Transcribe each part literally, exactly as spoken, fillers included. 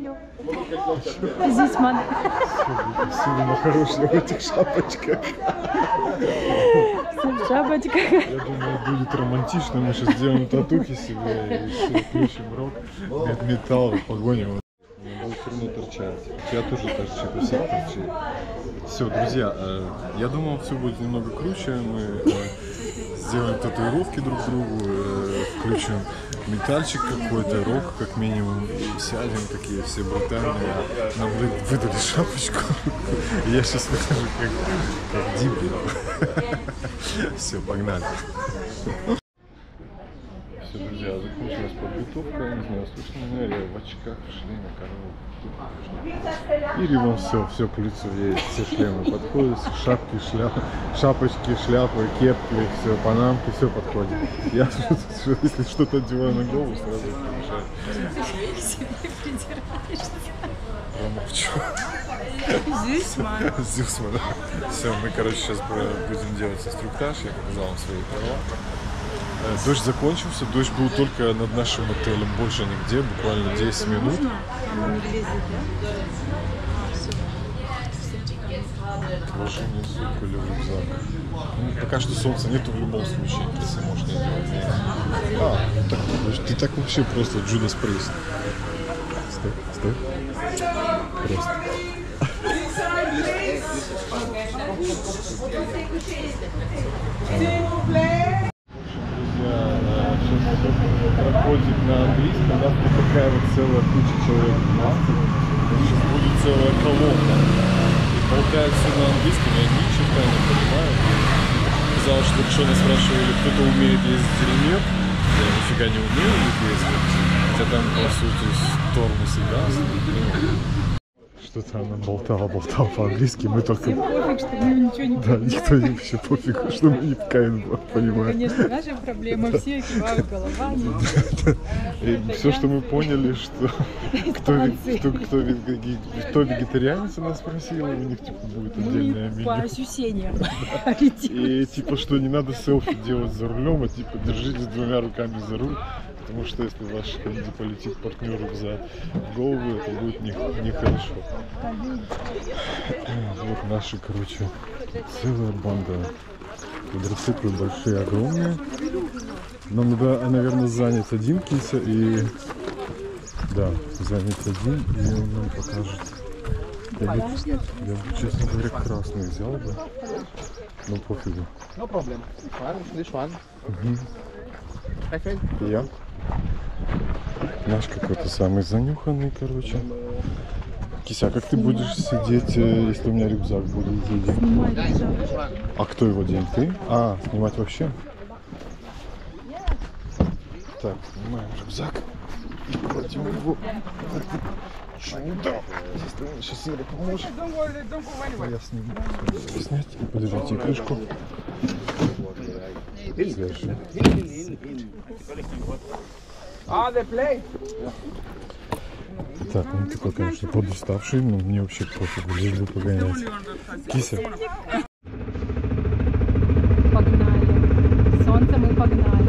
неделю. Зисман. Сегодня хорошая в этих шапочках. В шапочках. Я думаю, будет романтично. Мы сейчас сделаем татухи себе и все, включим рок, металл, погоним. Будет все равно торчать. Я тоже торчит, у всех торчит. Все, друзья, я думал, все будет немного круче. Мы сделаем татуировки друг другу, включим метальчик какой-то, рок как минимум, и сядем такие все брутальные. Нам выдали шапочку. Я сейчас выхожу как, как дебил. Все, погнали. Все, друзья, закончилась подготовка. Не знаю, слышно меня, я в очках, в шлеме, короче. Или вам все, все к лицу есть, все шлемы подходят, шапки, шляпы, шапочки, шляпы, кепки, все, панамки, все подходит. Я, если что-то одеваю на голову, сразу помешает. Ты себе придираешься. Промолчу. Зюсман. Зюсман. Все, мы, короче, сейчас будем делать инструктаж. Я показал вам свои права. Дождь закончился, дождь был только над нашим отелем, больше нигде, буквально десять минут. Положение сумку или рюкзак. Ну, пока что солнца нету в любом случае, если можешь не делать. А, так, ты так вообще просто Джудас Прист. Стой, стой. Просто. Проходит на английском, у нас тут такая вот целая куча человек двадцать. Сейчас будет целая колонна. И болтают все на английском, я ни черта не понимаю. Казалось, что что нас спрашивали, кто-то умеет ездить или нет. Я нифига не умею ездить. Хотя там, по сути, тормоз и газ. Что-то она болтала, болтала по-английски, мы только... Всем пофиг, что мы ничего не Да, никто не вообще пофиг, что мы не в Каин понимаем. Конечно, наша проблема, все кивают головами. И все, что мы поняли, что кто, кто, кто, кто вегетарианец нас спросил, у них типа будет отдельное меню. По ощущениям. И типа, что не надо селфи делать за рулем, а типа держитесь двумя руками за руль. Потому что если ваш полетит партнеру взад в голову, это будет нехорошо. Вот наши, короче, целая банда. Квадроциклы большие, огромные. Нам надо, наверное, занять один кися и... Да, занять один, и он нам покажет. Я бы, я бы, честно говоря, красный взял бы. Ну, пофигу. No problem. One, this one. Угу. Я. Наш какой-то самый занюханный, короче. Кися, как ты будешь сидеть, если у меня рюкзак будет здесь? А кто его день? Ты? А, снимать вообще? Так, снимаем рюкзак и кладем его. Чудо! Здесь ты мне сейчас Ира поможет. Я сниму. Снять. Подержите крышку. Свежий. Так, ну такой, конечно, подуставший, но мне вообще пофигу, лишь бы погонять. Кися. Погнали. Солнце мы погнали.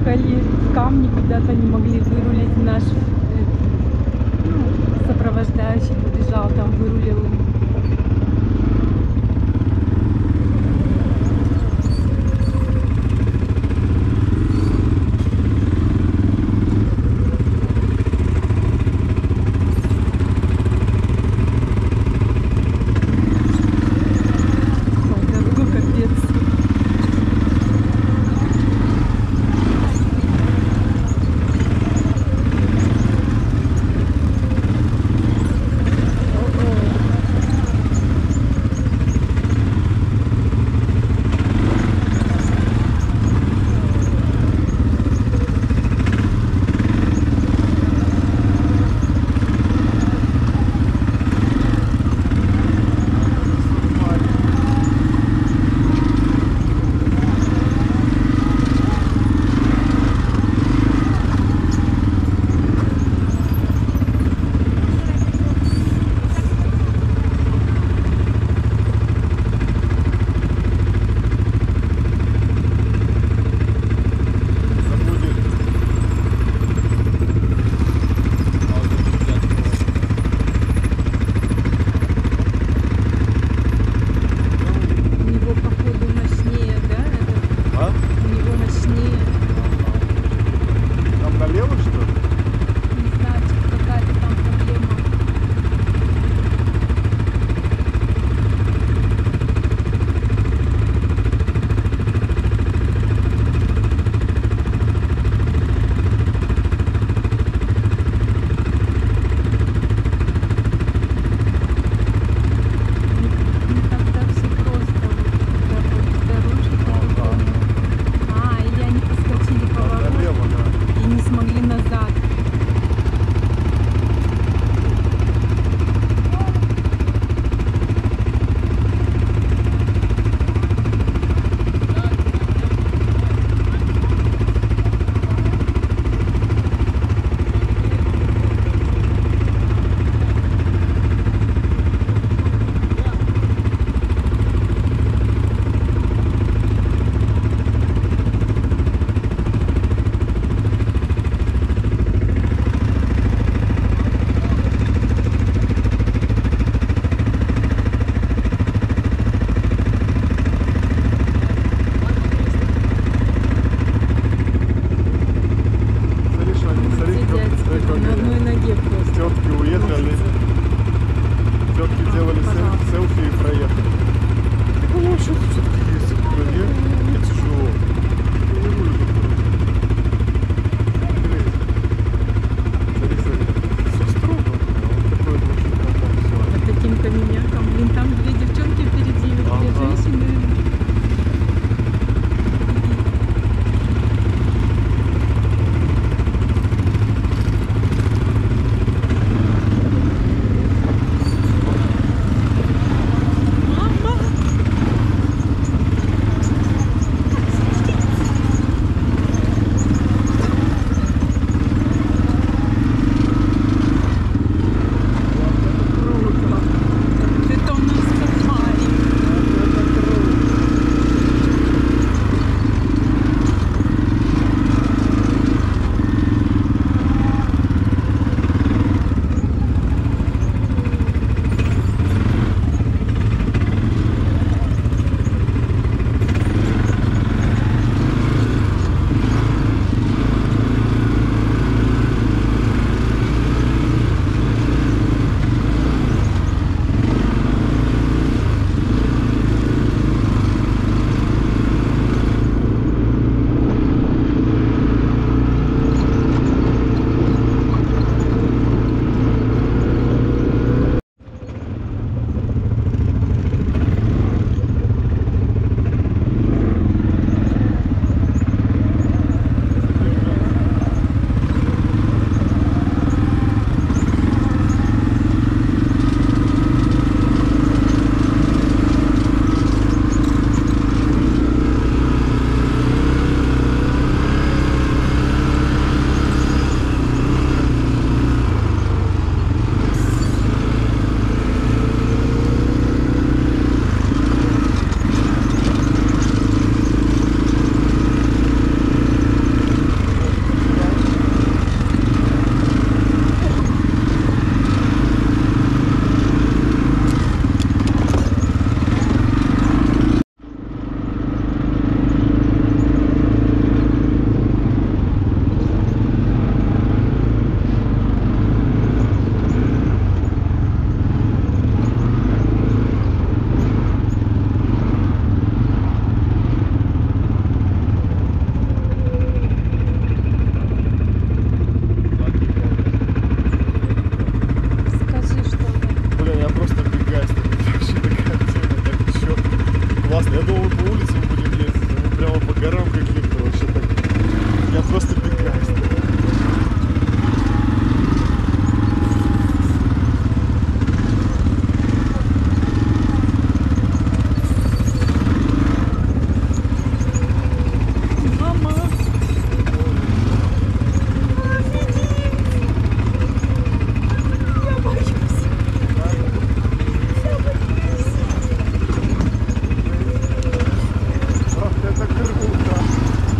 ехали в камни, куда-то не могли вырулить. Наш э, ну, сопровождающий побежал, там вырулил. Ой, дорога капец. Ого. классно. Я думал, по улицам будем ездить, а мы прямо по горам каким-то вообще так. Я просто пикаюсь. Это круто.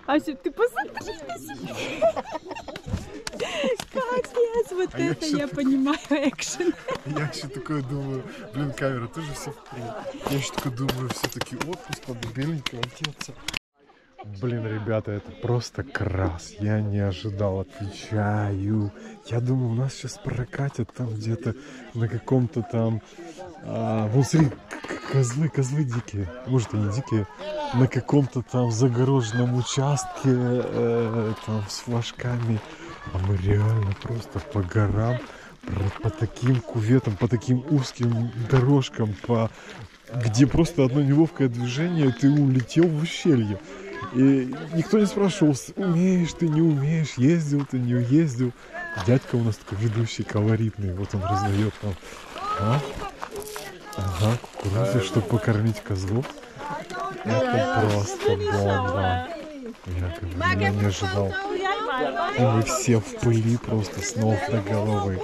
Ася, ты посмотри на себя. Капец, вот А я это что-то- я понимаю экшен. Я еще такое думаю, блин, камера тоже все в хрень. Я еще такое думаю, все-таки отпуск, надо беленького одеться. Блин, ребята, это просто крас. Я не ожидал, отвечаю. Я думаю, у нас сейчас прокатят там где-то на каком-то там... А, вон, смотри, к- козлы, козлы дикие. Может, они дикие. На каком-то там загороженном участке, э, там, с флажками. А мы реально просто по горам, по, по таким куветам, по таким узким дорожкам, по... где просто одно неловкое движение, ты улетел в ущелье. И никто не спрашивал, умеешь ты, не умеешь, ездил ты, не ездил. Дядька у нас такой ведущий, колоритный, вот он раздает нам. А? Ага, кукурузу, чтобы покормить козлов. Это просто бомба. Я, как бы, я не ожидал. И мы все в пыли просто с ног до головы.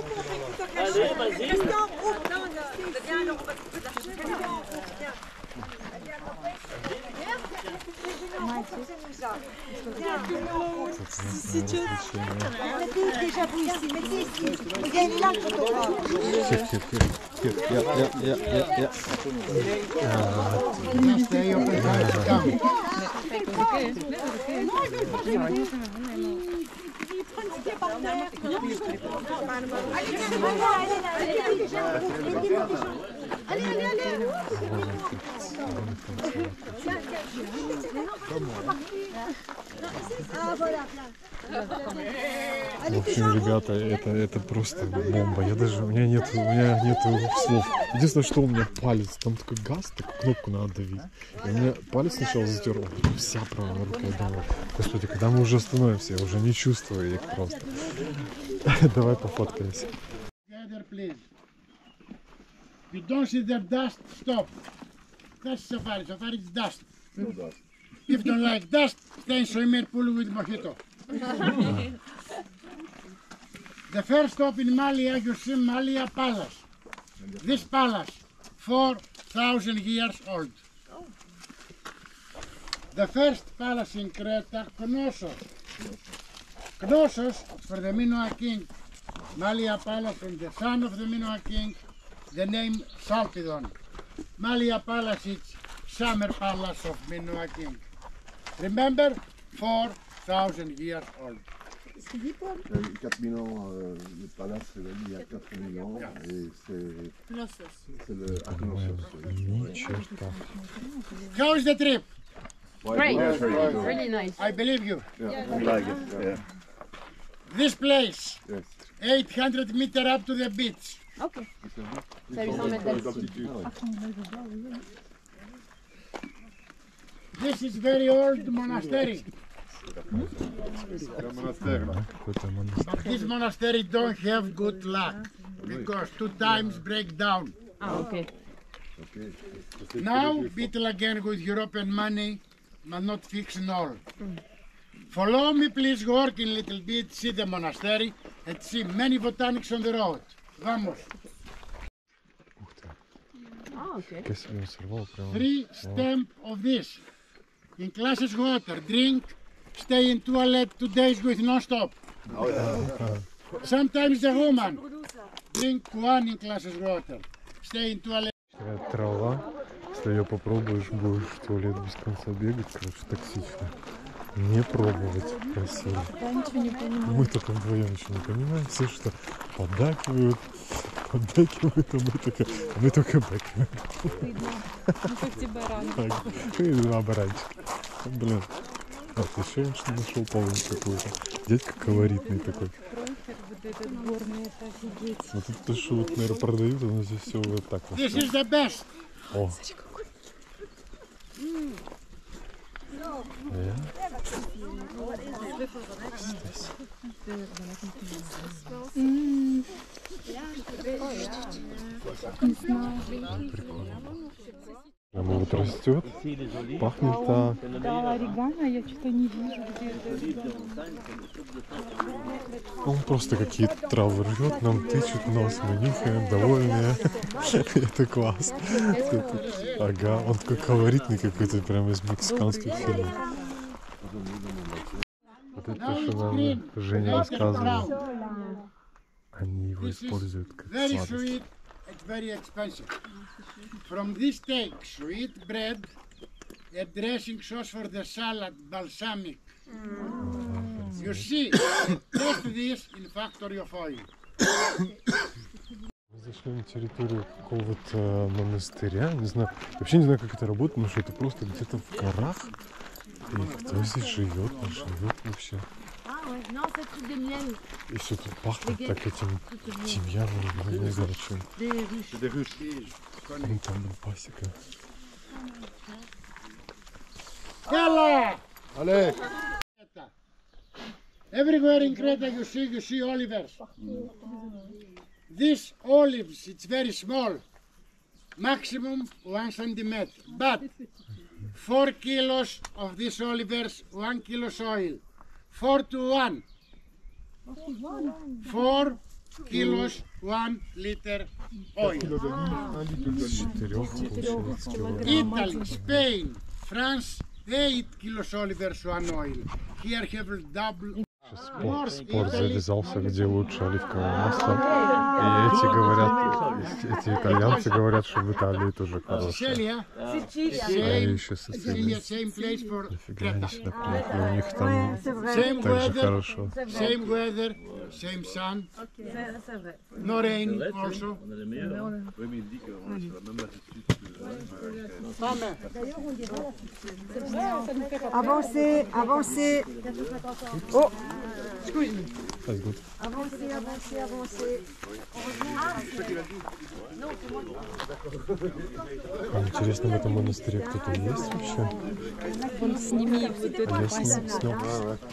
В общем, ребята, это, это просто бомба. Я даже, у меня нет, у меня нету слов. Единственное, что у меня палец, там такой газ, такую кнопку надо давить. И у меня палец сначала затер, а потом вся правая рука. Я думаю, господи, когда мы уже остановимся, я уже не чувствую их просто. Давай пофоткаемся. Together, please. If you don't see the dust, stop. That's safari. Safari is dust. If you don't like dust, stay in swimming pool with mojito. The first stop in Malia, you see Malia Palace. This palace, four thousand years old. The first palace in Creta, Knossos. Knossos for the Minoan king. Malia Palace from the son of the Minoan king. The name Salpidon. Malia Palace is summer palace of Minoan king. Remember, four thousand years old. Il y a eu quatre mille ans, euh, le palace c'est il y a quatre mille ans et c'est c'est le à Knossos. Ни черта. How is the trip? Great, Really nice. I believe you. Yeah, I like it. Yeah. This place, Yes. eight hundred meter up to the beach. Okay. Ça lui semble être D'altitude. This is very old monastery. Какой-то монастырь. But this monastery don't have good luck because two times break down. Ah, okay. Now battle again with European money, but not fixing all. Follow me, please. Work in little bit, see the monastery, and see many botanics on the road. Vamos. Ух ты. Ah, okay. Я себе сорвал прямо. Three stamp of this. In glasses water, drink, stay in toilet two days with non-stop. Sometimes the woman drink one in glasses water, stay in toilet. Такая трава. Если ее попробуешь, будешь в туалет без конца бегать. Короче, токсично. Не пробовать, просили. Я ничего не понимаю. Мы только вдвоем ничего не понимаем. Все, что поддакивают, поддакивают, а мы только, а мы только бэкиваем. Стыдно. Ну как тебе рано. Так, и два баранчика. Блин. Вот, еще я что нашел полынь какую-то. Дядька колоритный такой. Пронхер, вот этот горный, это офигеть. Вот это то, что вот, наверное, продают, оно здесь все вот так вот. This is the best. О. Я? Оно вот растет, пахнет так. Да, орегано я что-то не вижу, где это. Он просто какие-то травы рвет, нам тычет нос, мы нюхаем, довольные. Это класс. Ага, он такой колоритный какой-то, прямо из мексиканских фильмов. Вот это Now то, что it's нам green. Женя Now it's рассказывал. brown. Они его This is используют как very сладость. sweet. It's very expensive. From this take sweet bread, a dressing sauce for the salad, balsamic. You see, test this in factory of oil. Мы зашли на территорию какого-то монастыря, не знаю, вообще не знаю, как это работает, но что это просто где-то в горах. И кто здесь живет, не живет вообще. И все тут пахнет так этим тимьяном, ну, не знаю чем. Вон там был пасека. Hello! Allez, Everywhere in Creta you see, you see olivers. These olives, it's very small, maximum one centimeter. But four kilos of these olivers, one kilo soil, four to one. Four kilos, one liter oil. С четырех получается килограмм. Italy, Spain, France, eight kilos olivers, one oil. Here have double. Сейчас спор, спор завязался, где лучше оливковое масло. И эти говорят, эти итальянцы говорят, что в Италии тоже хорошее. Sicilia, А same, еще со Sicilia, Сицилии. same place for Нифига они Creta. сюда приехали, у них там Same так же weather, хорошо. same weather, same sun. No rain also. Avancez, avancez. Oh, That's good. avancez, avancez, avancez. А интересно, в этом монастыре кто-то есть вообще? Он сними вот эту А я пасеку. сня- снял.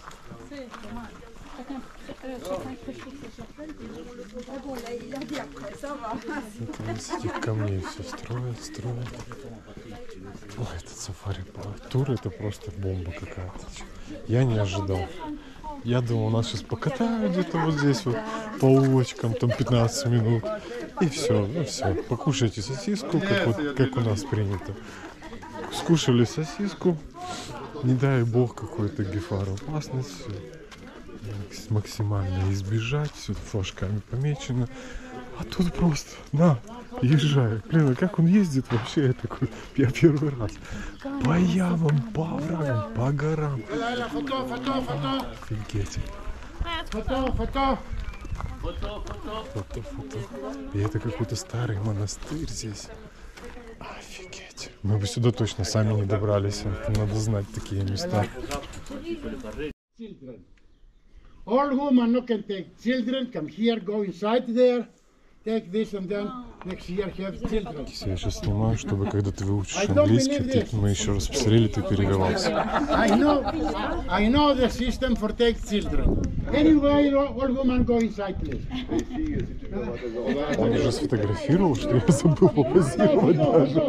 Это из этих камней все строят, строят. Ой, этот сафари-тур это просто бомба какая-то. Я не ожидал. Я думал, нас сейчас покатают где-то вот здесь вот по улочкам, там пятнадцать минут. И все, ну все. Покушайте сосиску, как, вот, как у нас принято. Скушали сосиску. Не дай бог какой-то гефар опасность. Максимально избежать. Все флажками помечено. А тут просто, на, езжай. Блин, а как он ездит вообще? Я такой, я первый раз. По ямам, по оврагам, по горам. Photo, photo, photo, Офигеть. photo, photo. Фото, фото. И это какой-то старый монастырь здесь. Офигеть. Мы бы сюда точно сами не добрались. Надо знать такие места. Children. All women who can take children, come here, go inside there, take this and then next year have children. Я сейчас снимаю, чтобы когда ты выучишь английский, ты, мы еще раз посмотрели, ты перевелся. I know, I know the system for take children. Anyway, all women go inside, please. Он уже сфотографировал, что я забыл попозировать даже.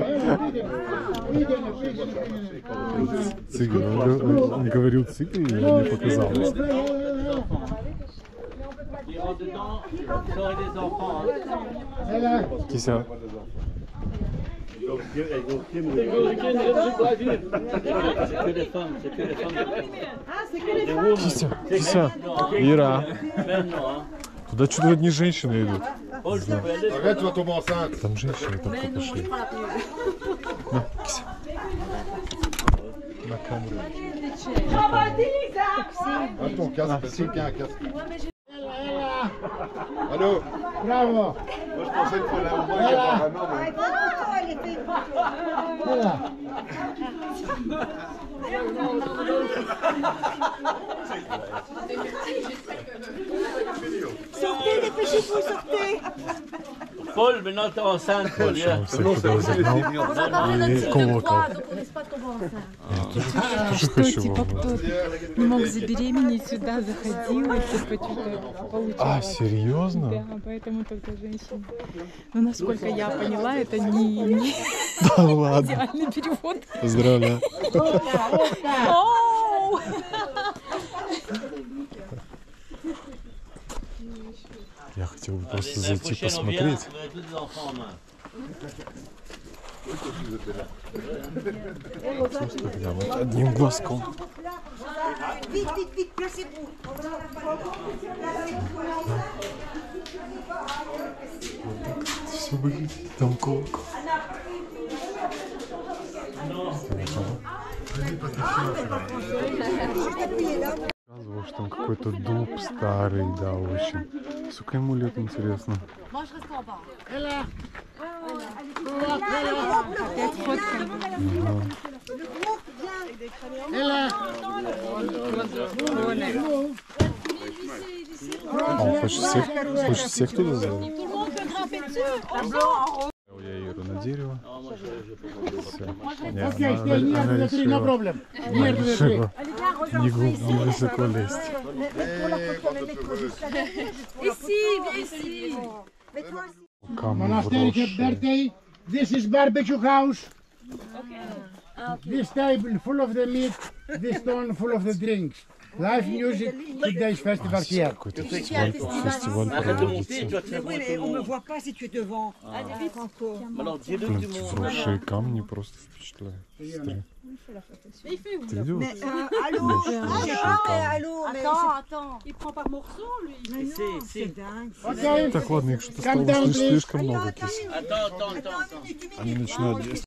Цигель, он, г- он говорил цигель или мне показалось? Кися. Кися, Кися, Ира. Туда что-то одни женщины идут. arrête, tu vas tomber enceinte. Там женщины только пошли. На, Кися. На камеру. Arrête ton casque, parce qu'il y a un casque. Allô? Bravo. Moi je pensais qu'il fallait un moins qu'il y avait un homme. Voilà. Sortez, dépêchez-vous, sortez. Paul, maintenant t'es enceinte, Paul. Короче, он всех туда загнал и колокол. Тоже Что, хочу типа, вам. кто не мог забеременеть, сюда заходил, и типа что-то получал. А, серьезно? Да, поэтому только женщины. Но насколько я поняла, это не, не Да ладно. идеальный перевод. Поздравляю. Оу! Я хотел бы просто зайти посмотреть. Прям вот одним глазком. Vite, vite, vite, placez-vous. Все выглядит там колко. Рассказывал, что там какой-то дуб старый, да, очень. Сколько ему лет, интересно? Ella. Опять фотка. Ella. А он хочет всех, хочет всех туда заводить? Я Иру на дерево. Все. Не, Окей, она, stay near она to the tree, no решила, problem. она Near to the tree. решила не, глуб- не высоко лезть. Ici, viens ici. Mets-toi ici. Камни Monastery вросшие. birthday. This is barbecue house. This table full of the meat. This stone full of the drinks. Live music. Today's festival here. Какой-то фестиваль, фестиваль Arrête de monter, tu проводится. vas te faire Oui, voir mais tout on le me monde. voit pas si tu es devant. Allez, vite. Franco. Alors, dis-le Блин, du эти monde. вросшие камни просто впечатляют. Смотри. Ты видел? Mais euh, allô, Блин, je sais вросшие pas, камни. allô, mais attends. Il prend par morceau, lui. Mais non, C'est- c'est c'est- dingue. Okay. Так, ладно, их что-то Calm стало down, слишком, please. слишком много киси. Attends, attends, attends, attends. Они начинают действовать.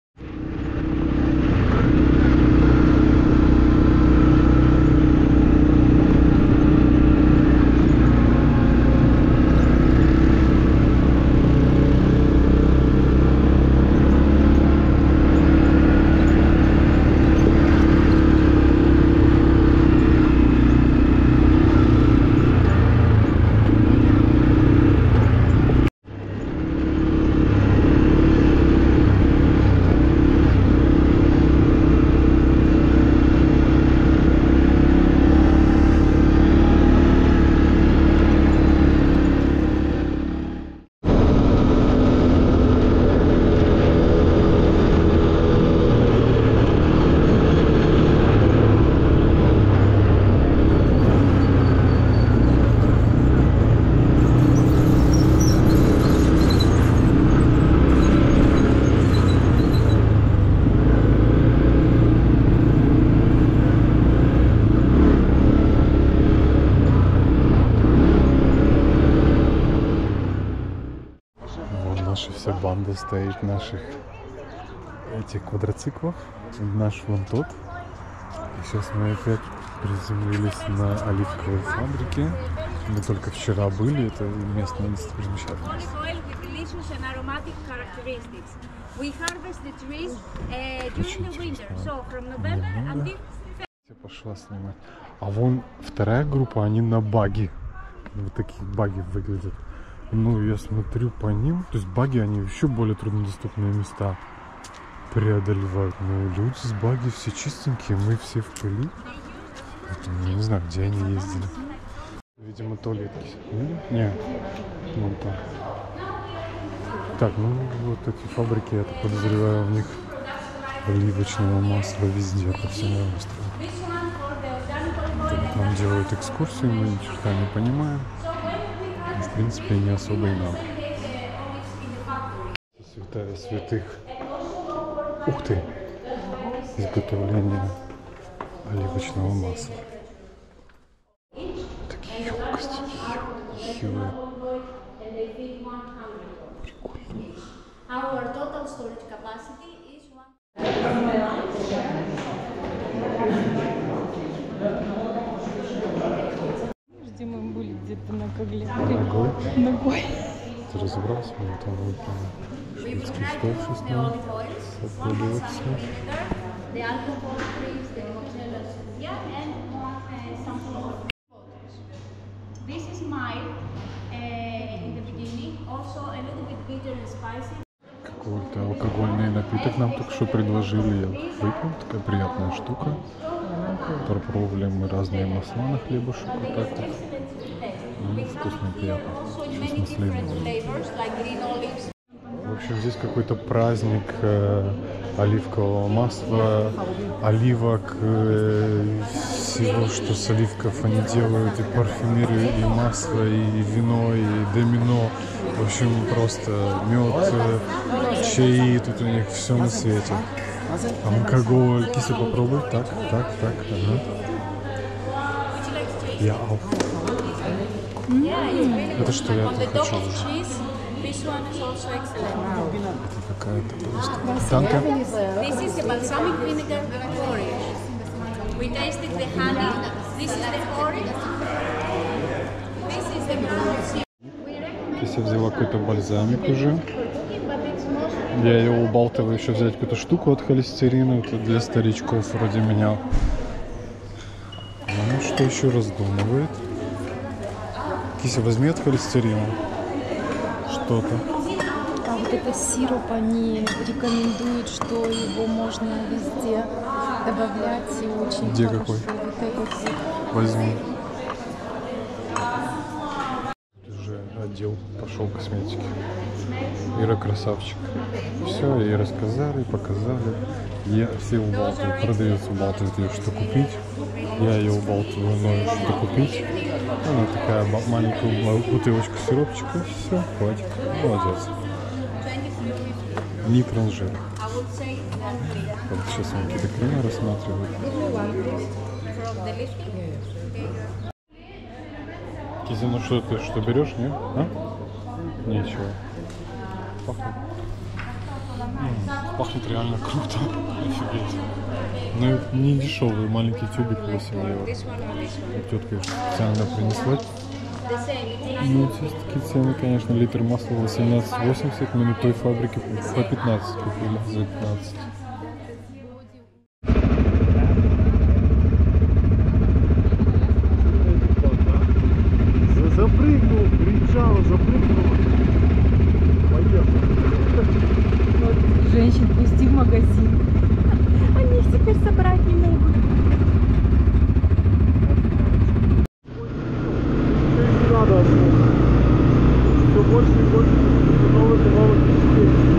Вот наша вся банда стоит наших этих квадроциклов. Наш вон тот. И сейчас мы опять приземлились на оливковой фабрике. Мы только вчера были, это местная достопримечательность. Olive oil with delicious and aromatic characteristics. We harvest the trees uh, during the winter, so from November until Я пошла снимать. А вон вторая группа, они на баги. Вот такие баги выглядят. Ну, я смотрю по ним. То есть баги, они еще более труднодоступные места преодолевают. Но люди с баги все чистенькие, мы все в пыли. Я не знаю, где они ездили. Видимо, туалетки. Видим? Не, вон там. Так, ну вот эти фабрики, я так подозреваю, у них оливочного масла везде, по всему острову. Нам делают экскурсию, мы ни черта не понимаем. В принципе, не особо и надо. Святая святых. Ух ты! Изготовление оливочного масла. Такие емкости. Хилые. Прикольно. our total storage capacity is one. Где мы были где-то на Когле. Ногой? Ногой. Ты разобрался? Вот там вот там шведский стол The шестной. olive oils, Попробоваться. vinegar, the alcohol trees, the mozzarella yeah, and uh, something more. This is mild uh, in the beginning, also a little bit bitter and spicy. Какой-то алкогольный напиток нам только что предложили. Я выпил, такая приятная штука. Попробовали мы разные масла на хлебушек. Вот так вот. Ну, вкусно и приятно. Сейчас масляный. Flavors like green olives. В общем, здесь какой-то праздник э, оливкового масла, оливок, э, всего, что с оливков они делают, и парфюмерию, и масло, и вино, и домино. В общем, просто мед, чаи, тут у них все на свете. Алкоголь. Кися, попробуй. Так, так, так. Ага. Я ау. Это что я тут хочу уже? Это какая-то просто... Данка. This is the balsamic vinegar with orange. We tasted the honey. This is the orange. This is the brown syrup. Кися взяла какой-то бальзамик уже. Я ее убалтываю еще взять какую-то штуку от холестерина. Это для старичков вроде меня. Ну, что еще раздумывает? Кися, возьми от холестерина что-то. А вот это сироп, они рекомендуют, что его можно везде добавлять и очень Где хорошо. какой? Вот этот вот. Возьми. Уже отдел пошел косметики. Ира красавчик. Все, ей рассказали, показали. Я все убалтывают, продавец убалтывает ее, что купить. Я ее убалтываю, но что купить. Она такая маленькую бутылочку сиропчика. Все, хватит. Молодец. Не транжир. Вот сейчас он какие-то крема рассматривает. Кизя, ну что ты, что берешь, не? А? Ничего. Пахнет. М-м, пахнет реально круто. Офигеть. Ну это не дешевый, маленький тюбик восемь евро. Тетка специально принесла. Ну, здесь такие цены, конечно, литр масла восемнадцать восемьдесят, мы на той фабрике по пятнадцать купили, за пятнадцать. Запрыгнул, кричал, запрыгнул. Поехал. Вот, женщин пусти в магазин. Они их теперь собрать не могут. Надо, все больше и больше новых и новых впечатлений.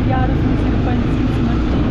многоярусный серпантин, смотри.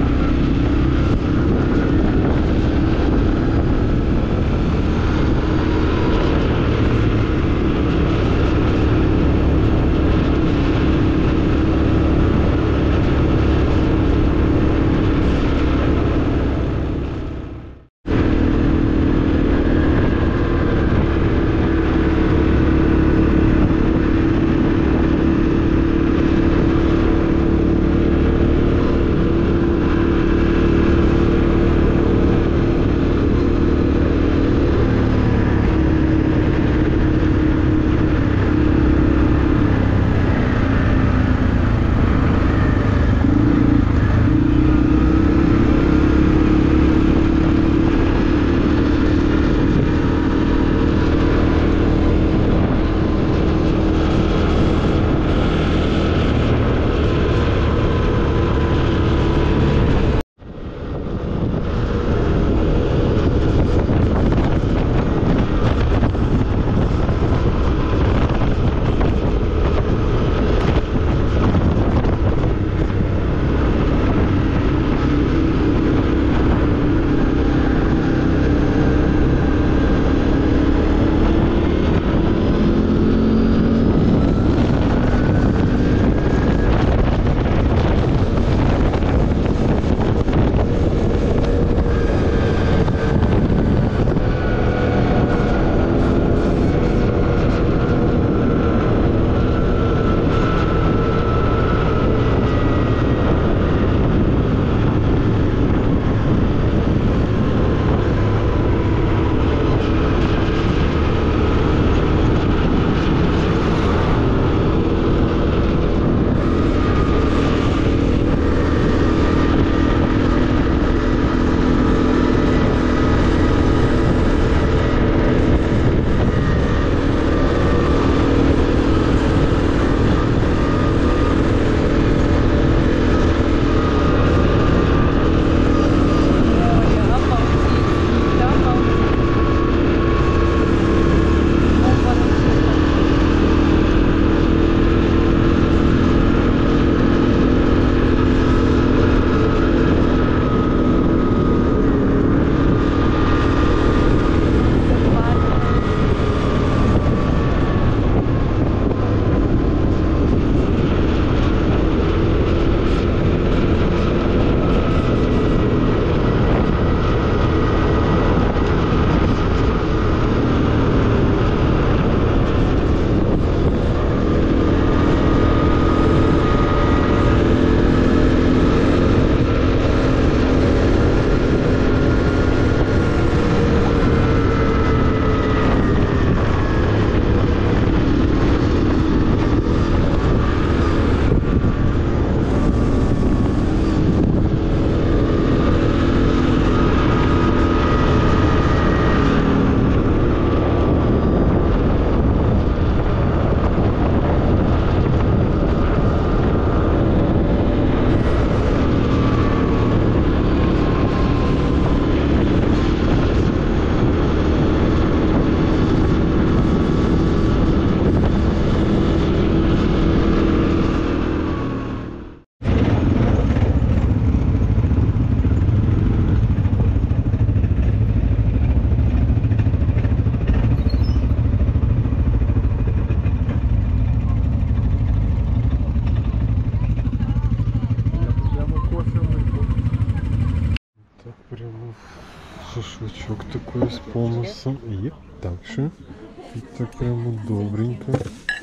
шашлычок такой с помысом. И также и так прямо добренько.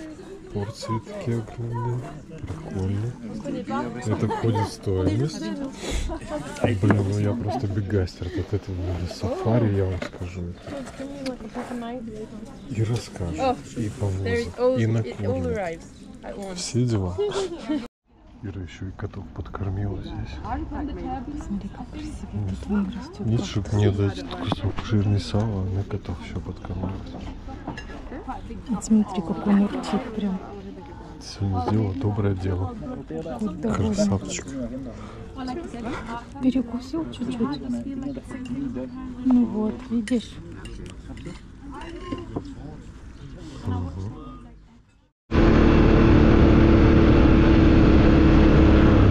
Порции такие огромные. Прикольно. Это входит в стоимость. Блин, ну я просто бегастер от этого сафари, я вам скажу. И расскажу, и повозу, и накормлю. Все дела. Ира еще и котов подкормила здесь. Смотри, как красиво. Нет, нет, чтобы мне дать кусок жирный сала, а на котов еще подкормила. Вот смотри, какой он урчит прям. Сегодня сделала доброе дело. Красавчик. Перекусил чуть-чуть. Ну вот, видишь. Угу.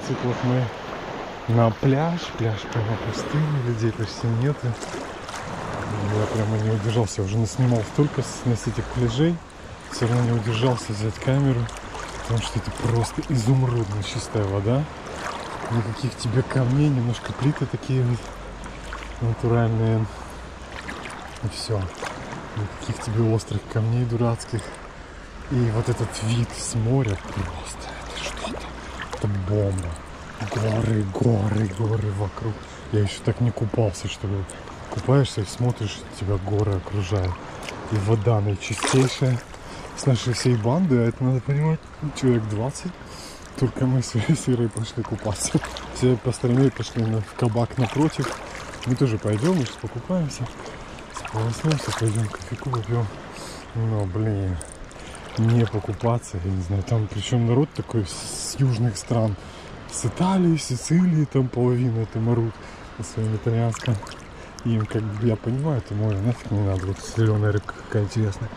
квадроциклах мы на пляж. Пляж прямо пустынный, людей почти нет. Я прямо не удержался, уже наснимал столько с, с этих пляжей. Все равно не удержался взять камеру, потому что это просто изумрудно чистая вода. Никаких тебе камней, немножко плиты такие вот натуральные. И все. Никаких тебе острых камней дурацких. И вот этот вид с моря просто, это что-то, это бомба. Горы, горы, горы вокруг. Я еще так не купался, что ли. Купаешься и смотришь, тебя горы окружают. И вода наичистейшая. С нашей всей банды, а это надо понимать, человек двадцать. Только мы с Ирой пошли купаться. Все остальные пошли на, в кабак напротив. Мы тоже пойдем, мы сейчас покупаемся. Сполоснемся, пойдем кофейку попьем. Но, блин, не покупаться, я не знаю. Там причем народ такой с южных стран. С Италии, Сицилии, там половина это марут на своем итальянском. Им, как бы, я понимаю, это море нафиг не надо. Вот зеленая рыбка какая интересная.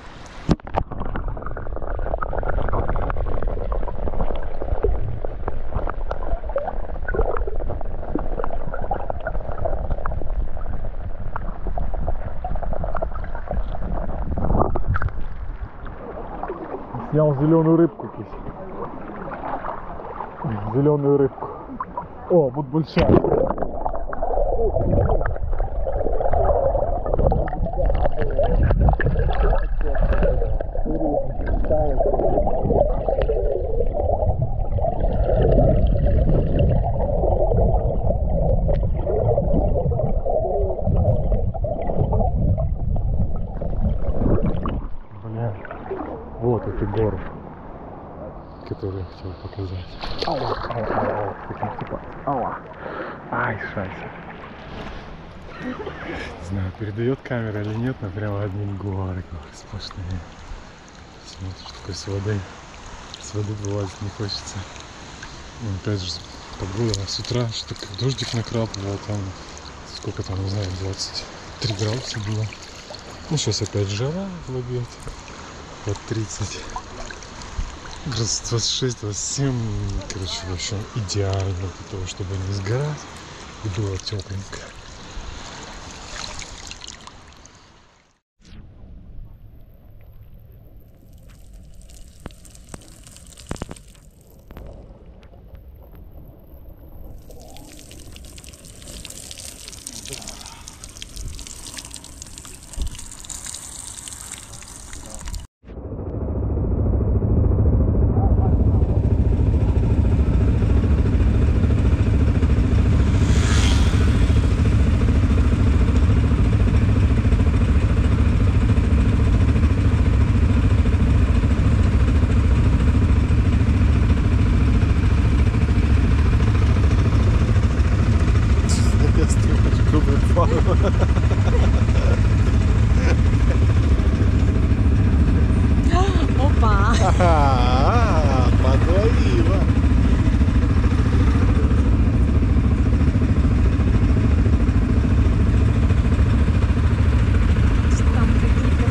Снял зеленую рыбку, кись. Зеленую рыбку. О, вот большая. Вот эти горы, которые я хотел показать. Ауа, ауа, ауа, ауа, ауа. Ай, шайся. Не знаю, передает камера или нет, но прямо одни горы, горы сплошные. Смотришь, такой с воды. С воды вылазить не хочется. Ну, опять же, погода с утра, что как дождик накрапывал, там, сколько там, не знаю, двадцать три градуса было. Ну, сейчас опять жара в обед. Вот тридцать, двадцать шесть, двадцать семь, короче, в общем, идеально для того, чтобы не сгорать и было тепленько. Опа! А, подловила. Там какие-то...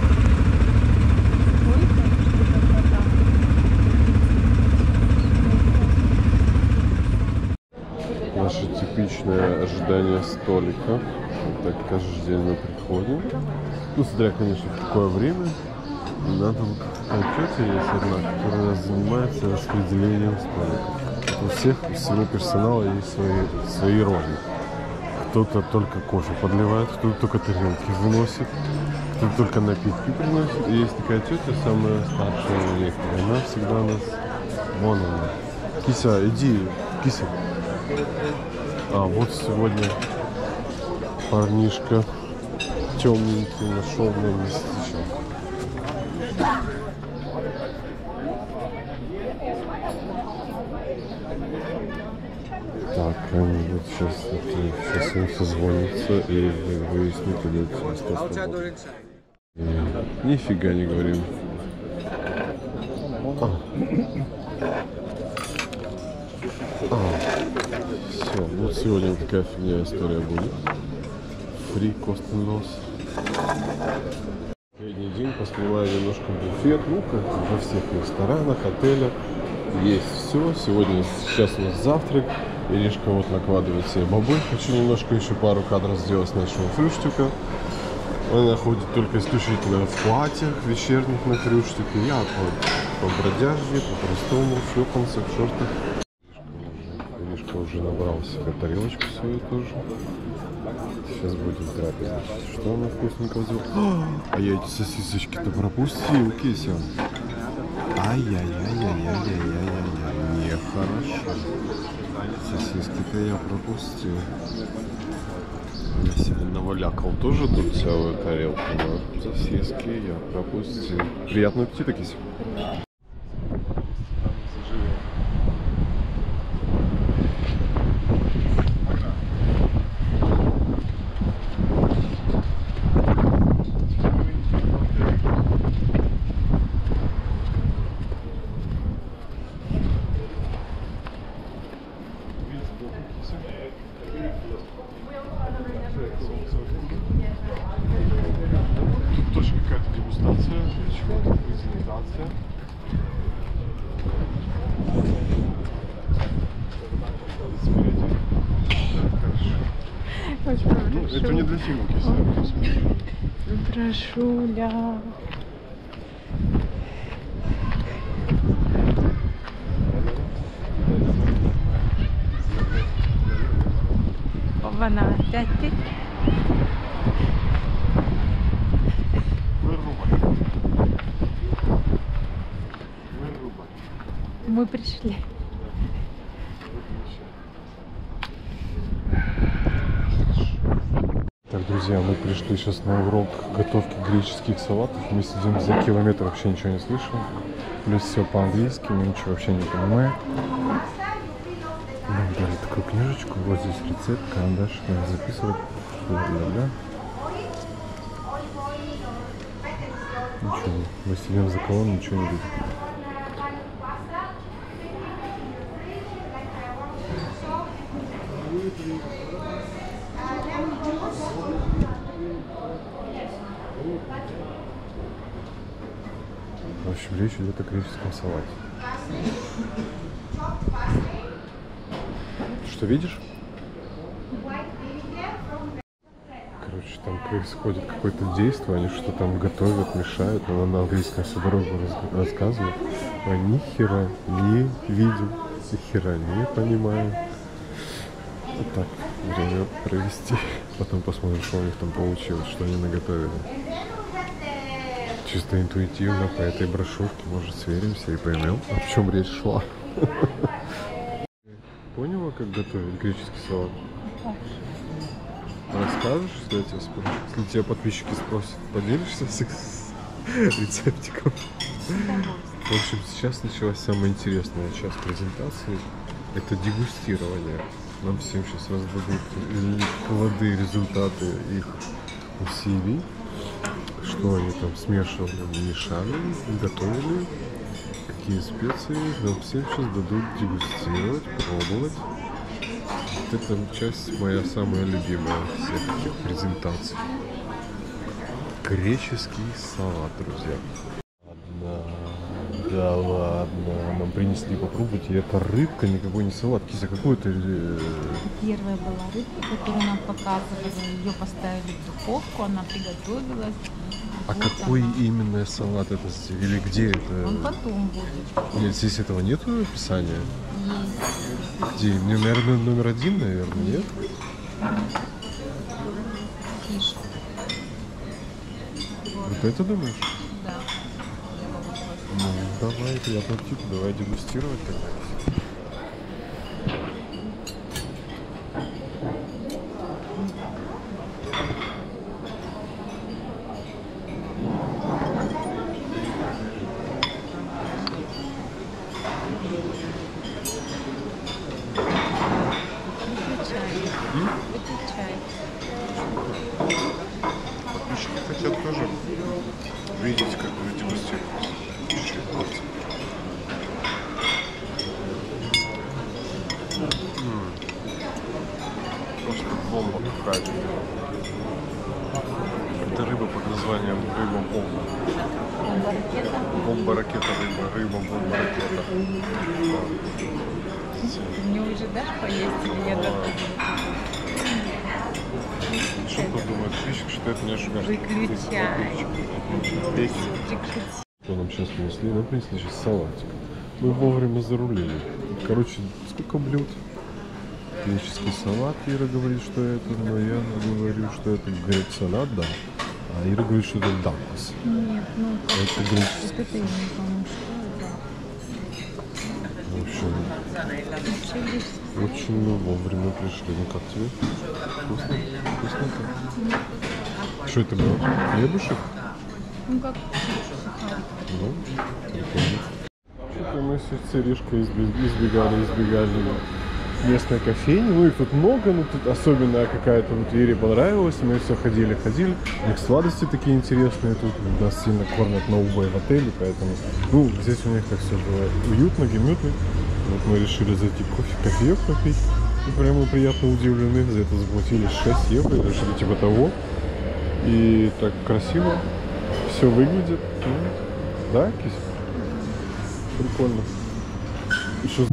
Наше типичное ожидание столика. Вот так каждый день мы приходим. Ну, смотря, конечно, в какое время. Надо вот такая тетя есть одна, которая занимается распределением столиков. У всех, у всего персонала есть свои, свои роли. Кто-то только кофе подливает, кто-то только тарелки выносит, кто-то только напитки приносит. И есть такая тетя, самая старшая в веке. Она всегда нас... Вон она. Кися, иди, Кися. А, вот сегодня парнишка темненький нашел мне местечко. Так, они вот сейчас, сейчас им созвонятся и выяснят, куда это место. Нифига не говорим. А. А. Все, вот сегодня такая фигня история будет. Фри Костенлос. Последний день поснимаю немножко буфет, ну как во всех ресторанах, отелях. есть все. Сегодня, сейчас у нас завтрак. Иришка вот накладывает себе бобы. Хочу немножко еще пару кадров сделать с нашего фрюштика. Она ходит только исключительно в платьях вечерних на фрюштике. Я вот по бродяжье, по простому, в шлепанцах, в шортах. Иришка уже набрала себе тарелочку свою тоже. Сейчас будем трапезничать. Что она вкусненького сделала? А я эти сосисочки-то пропустил, Кися. Ай-яй-яй-яй-яй-яй-яй-яй. Нехорошо. Сосиски-то я пропустил. Я себе навалякал тоже тут целую тарелку, но сосиски я пропустил. Приятного аппетита, Кися. Тут тоже какая-то дегустация, чего-то презентация. Ну, это не для Тимы, Кися. Прошу, ля. Вона опять ты. Вырубай. Вырубай. Мы пришли. Так, друзья, мы пришли сейчас на урок готовки греческих салатов. Мы сидим за километр, вообще ничего не слышим. Плюс все по-английски, мы ничего вообще не понимаем. Нам дали такую книжечку, вот здесь рецепт, карандаш, надо записывать. Бля-бля. Ничего, мы сидим за колонной, ничего не видим. В общем, речь идет о греческом салате. Что видишь? Короче, там происходит какое-то действие, они что-то там готовят, мешают, но на английском всю дорогу раз- рассказывают. А ни хера не видим, ни хера не понимаем. Вот так время провести. Потом посмотрим, что у них там получилось, что они наготовили. Чисто интуитивно по этой брошюрке, может, сверимся и поймем, о чем речь шла. Поняла, как готовить греческий салат? Расскажешь, если я тебя спрошу? Если тебя подписчики спросят, поделишься с рецептиком? В общем, сейчас началась самая интересная часть презентации. Это дегустирование. Нам всем сейчас раздадут плоды, результаты их усилий. Что они там смешивали, мешали, готовили. Какие специи нам всем сейчас дадут дегустировать, пробовать. Вот эта часть моя самая любимая всех этих презентаций. Греческий салат, друзья. Ладно, да ладно, нам принесли попробовать, и это рыбка, никакой не салат. Кися, какой это? Первая была рыбка, которую нам показывали. Ее поставили в духовку, она приготовилась. А вот какой она. именно салат это? Или где это? Он потом будет. Нет, здесь этого нету описания? Есть. Где? Мне, наверное, номер один, наверное, нет? Фиш. Вот это думаешь? Да. Ну, давай, приятного аппетита, давай дегустировать тогда. Подписчики хотят тоже видеть, как вы дегустируете. Чуть-чуть просто. М. Просто бомба какая-то. Это рыба под названием рыба-бомба. Бомба-ракета, рыба, рыба-бомба-ракета. Мне уже дашь поесть или я готова? Что подумает подписчик, что это не шугар? Выключай. Что нам сейчас принесли? Нам принесли сейчас салатик. Мы вовремя зарулили. Короче, сколько блюд? Греческий салат, Ира говорит, что это, но я говорю, что это грек-салат, да. А Ира говорит, что это дамас. Нет, ну это греческий. вот это я не помню, что В общем, очень мы вовремя пришли. Ну как тебе? Вкусно? Вкусненько? Что это было? Хлебушек? Ну как? Ну, прикольно. Что-то мы с Иришкой избегали, избегали местной кофейни. Ну их тут много, но тут особенно какая-то вот Ире понравилась. Мы все ходили, ходили. У них сладости такие интересные тут. Нас сильно кормят на убой в отеле, поэтому, ну, здесь у них так все бывает уютно, gemütlich. Вот мы решили зайти кофе, кофеек попить. И прямо приятно удивлены. За это заплатили шесть евро или что-то типа того. И так красиво все выглядит. Ну, да, Кись? Прикольно. Еще...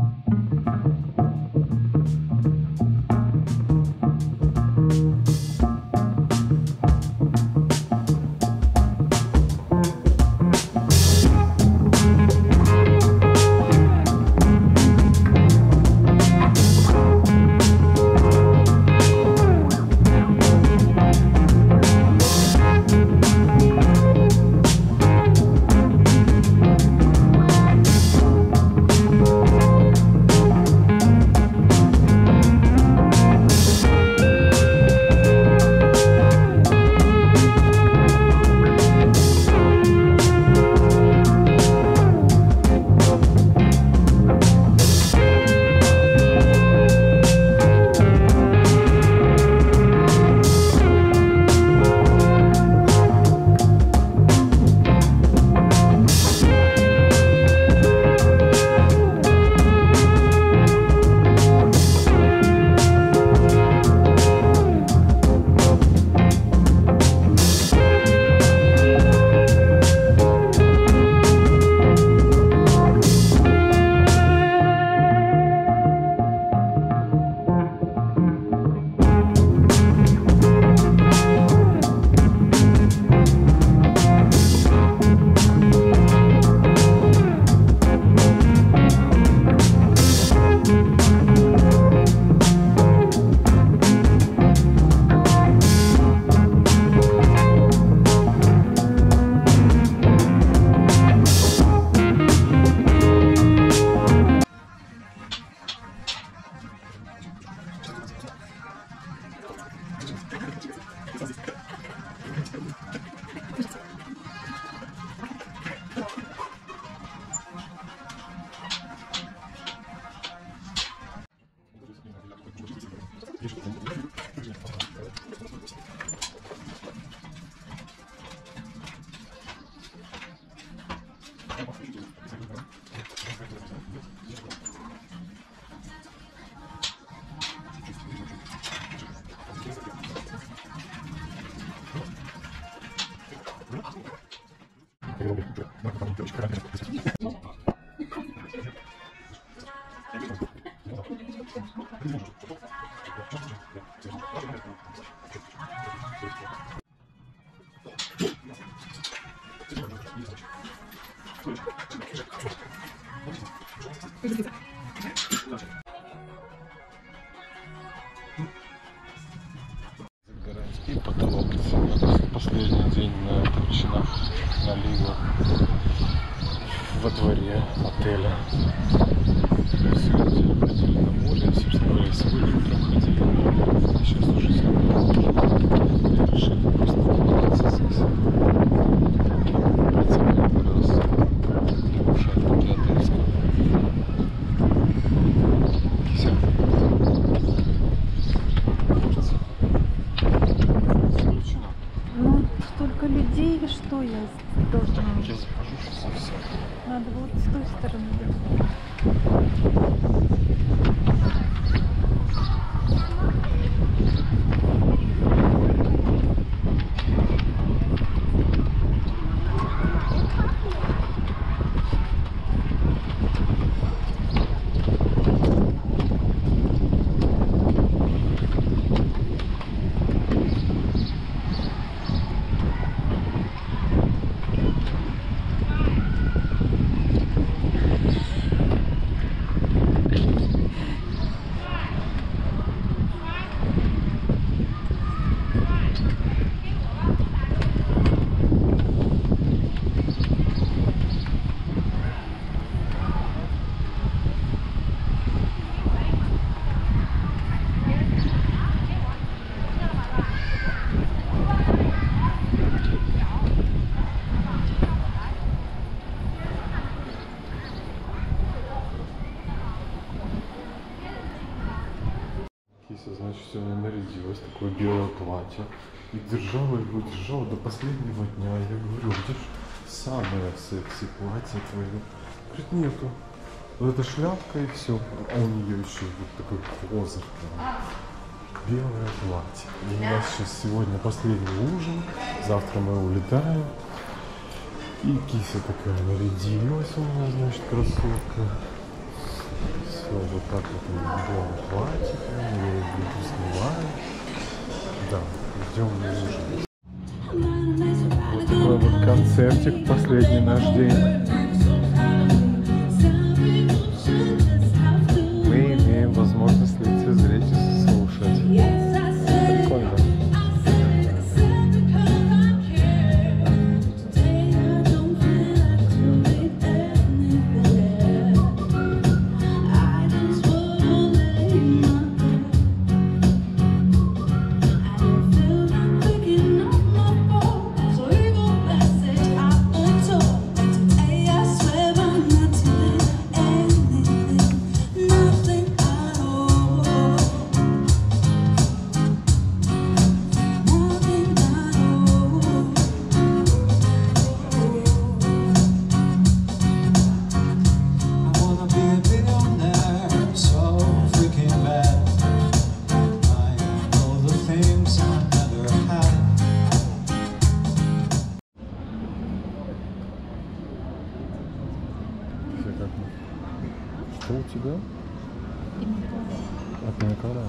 И потолок. Последний день на Турчинах, на Лигах, во дворе отеля. Сегодня ходили на море, собственно говоря, сегодня утром ходили. Сейчас уже сегодня я решили просто прогуляться здесь. Пацаны раз лягушатку для отельского. Кися. Ну, столько людей, что я должна? Я захожу сейчас и все. Надо вот с той стороны. Кися, значит, сегодня нарядилась, такое белое платье. И держала его, держала до последнего дня. Я говорю, где же самое секси платье твое? Говорит, нету. Вот эта шляпка и все. А у нее еще вот такой козырь. Белое платье. И у нас сейчас сегодня последний ужин. Завтра мы улетаем. И Кися такая нарядилась у нас, значит, красотка. Все, вот так вот у меня белое платье. Я ее буду снимать. Да, идем на ужин. Вот такой вот концертик, последний наш день. Мы имеем возможность лицезреть и слушать. Прикольно. Что у тебя? От Николая.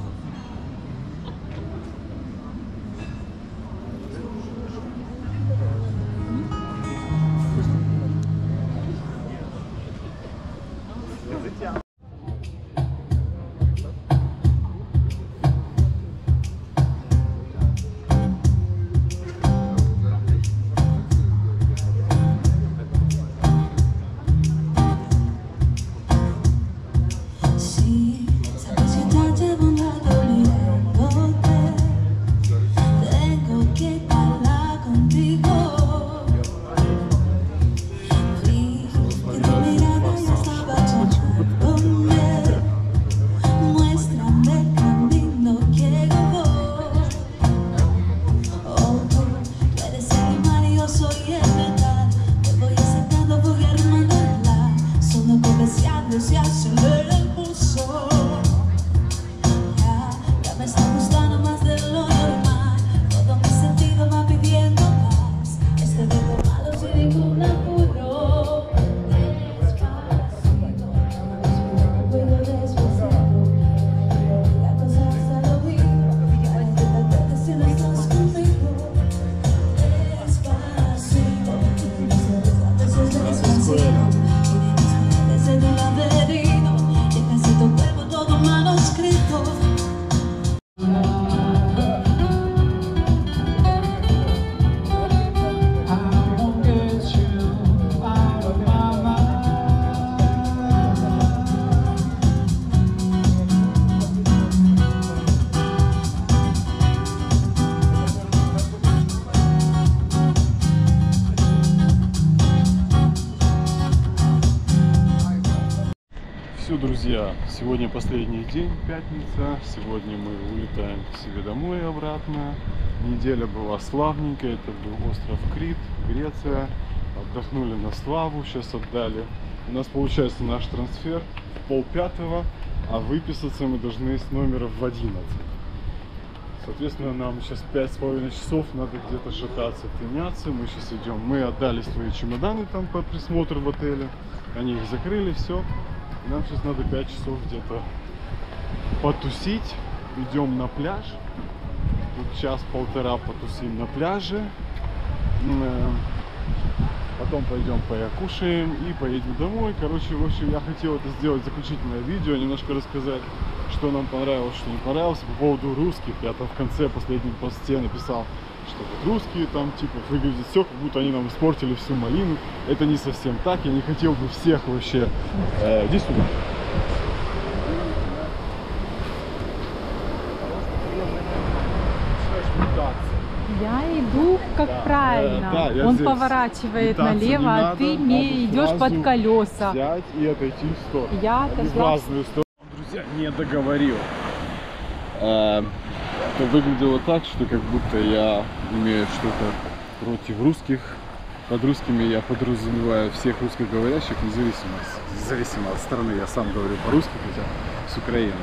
Друзья, сегодня последний день, пятница. Сегодня мы улетаем к себе домой и обратно. Неделя была славненькая. Это был остров Крит, Греция. Отдохнули на славу, сейчас отдали. У нас получается наш трансфер в полпятого, а выписаться мы должны с номера в одиннадцать. Соответственно, нам сейчас пять с половиной часов, надо где-то шататься, тыняться. Мы сейчас идем. Мы отдали свои чемоданы там по присмотру в отеле. Они их закрыли, все. Нам сейчас надо пять часов где-то потусить. Идем на пляж. Тут час-полтора потусим на пляже. Потом пойдем поякушаем и поедем домой. Короче, в общем, я хотел это сделать заключительное видео, немножко рассказать, что нам понравилось, что не понравилось. По поводу русских, я там в конце последнем посте написал, что вот русские там типа выглядят все, как будто они нам испортили всю малину. Это не совсем так. Я не хотел бы всех вообще... Э, иди сюда. Я иду как да, правильно. Да, да, Он здесь. Поворачивает налево, а надо, ты не идешь под колеса. Взять и отойти в сторону. Я отошла в разную сторону. Друзья, не договорил. э, то выглядело так, что как будто я имею что-то против русских. Под русскими я подразумеваю всех русскоговорящих, независимо, независимо от страны. Я сам говорю по-русски, хотя с Украины.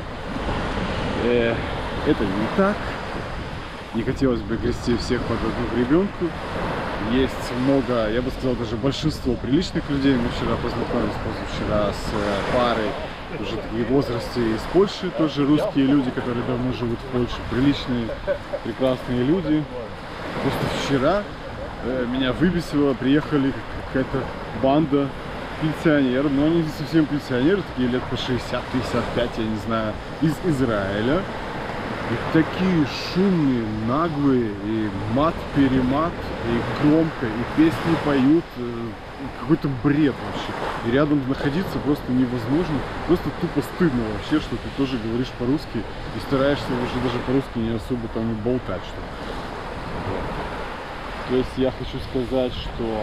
Э, это не так. Не хотелось бы грести всех под одну гребенку. Есть много, я бы сказал, даже большинство приличных людей. Мы вчера познакомились, позавчера, с парой уже такие в возрасте из Польши, тоже русские люди, которые давно живут в Польше. Приличные, прекрасные люди. Просто вчера э, меня выбесило, приехали какая-то банда пенсионеров, но они не совсем пенсионеры, такие лет по шестьдесят-пятьдесят пять, я не знаю, из Израиля. И такие шумные, наглые, и мат-перемат, и громко, и песни поют, какой-то бред вообще. И рядом находиться просто невозможно, просто тупо стыдно вообще, что ты тоже говоришь по-русски и стараешься уже даже по-русски не особо там и болтать что-то. Вот. То есть я хочу сказать, что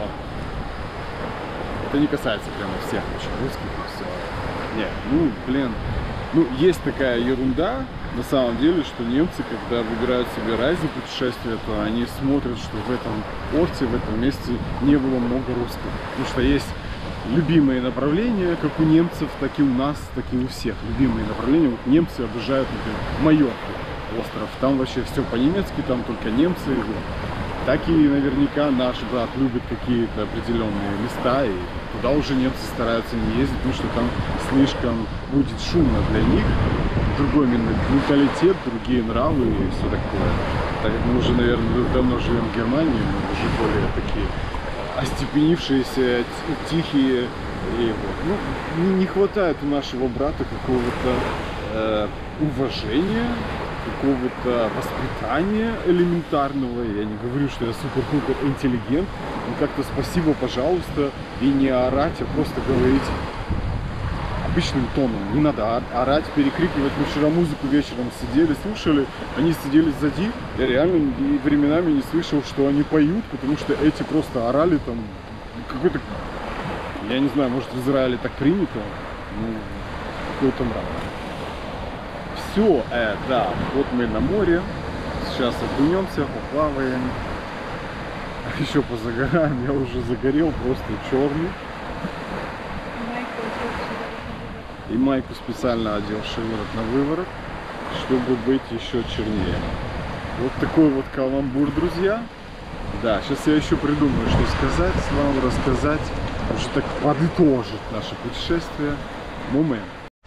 это не касается прямо всех очень русских и все. Нет, ну, блин, ну, есть такая ерунда, на самом деле, что немцы, когда выбирают себе райзы путешествия, то они смотрят, что в этом порте, в этом месте не было много русских. Потому что есть любимые направления, как у немцев, так и у нас, так и у всех. Любимые направления. Вот немцы обожают, например, Майорку, остров. Там вообще все по-немецки, там только немцы. Так и наверняка наш брат любит какие-то определенные места, и туда уже немцы стараются не ездить, потому что там слишком будет шумно для них. Другой менталитет, другие нравы и все такое. Так как мы уже, наверное, давно живем в Германии, мы уже более такие остепенившиеся, тихие. И вот. Ну, не хватает у нашего брата какого-то э, уважения, какого-то воспитания элементарного. Я не говорю, что я супер-пупер интеллигент, но как-то спасибо, пожалуйста, и не орать, а просто говорить обычным тоном. Не надо орать, перекрикивать. Мы вчера музыку вечером сидели, слушали, они сидели сзади. Я реально временами не слышал, что они поют, потому что эти просто орали там какой-то, я не знаю, может в Израиле так принято, ну, какой-то мрак. Все, э, да, вот мы на море, сейчас окунемся, поплаваем, еще позагораем, я уже загорел, просто черный. И майку специально одел шиворот на выворот, чтобы быть еще чернее. Вот такой вот каламбур, друзья. Да, сейчас я еще придумаю, что сказать, вам рассказать, уже так подытожить наше путешествие. Момент.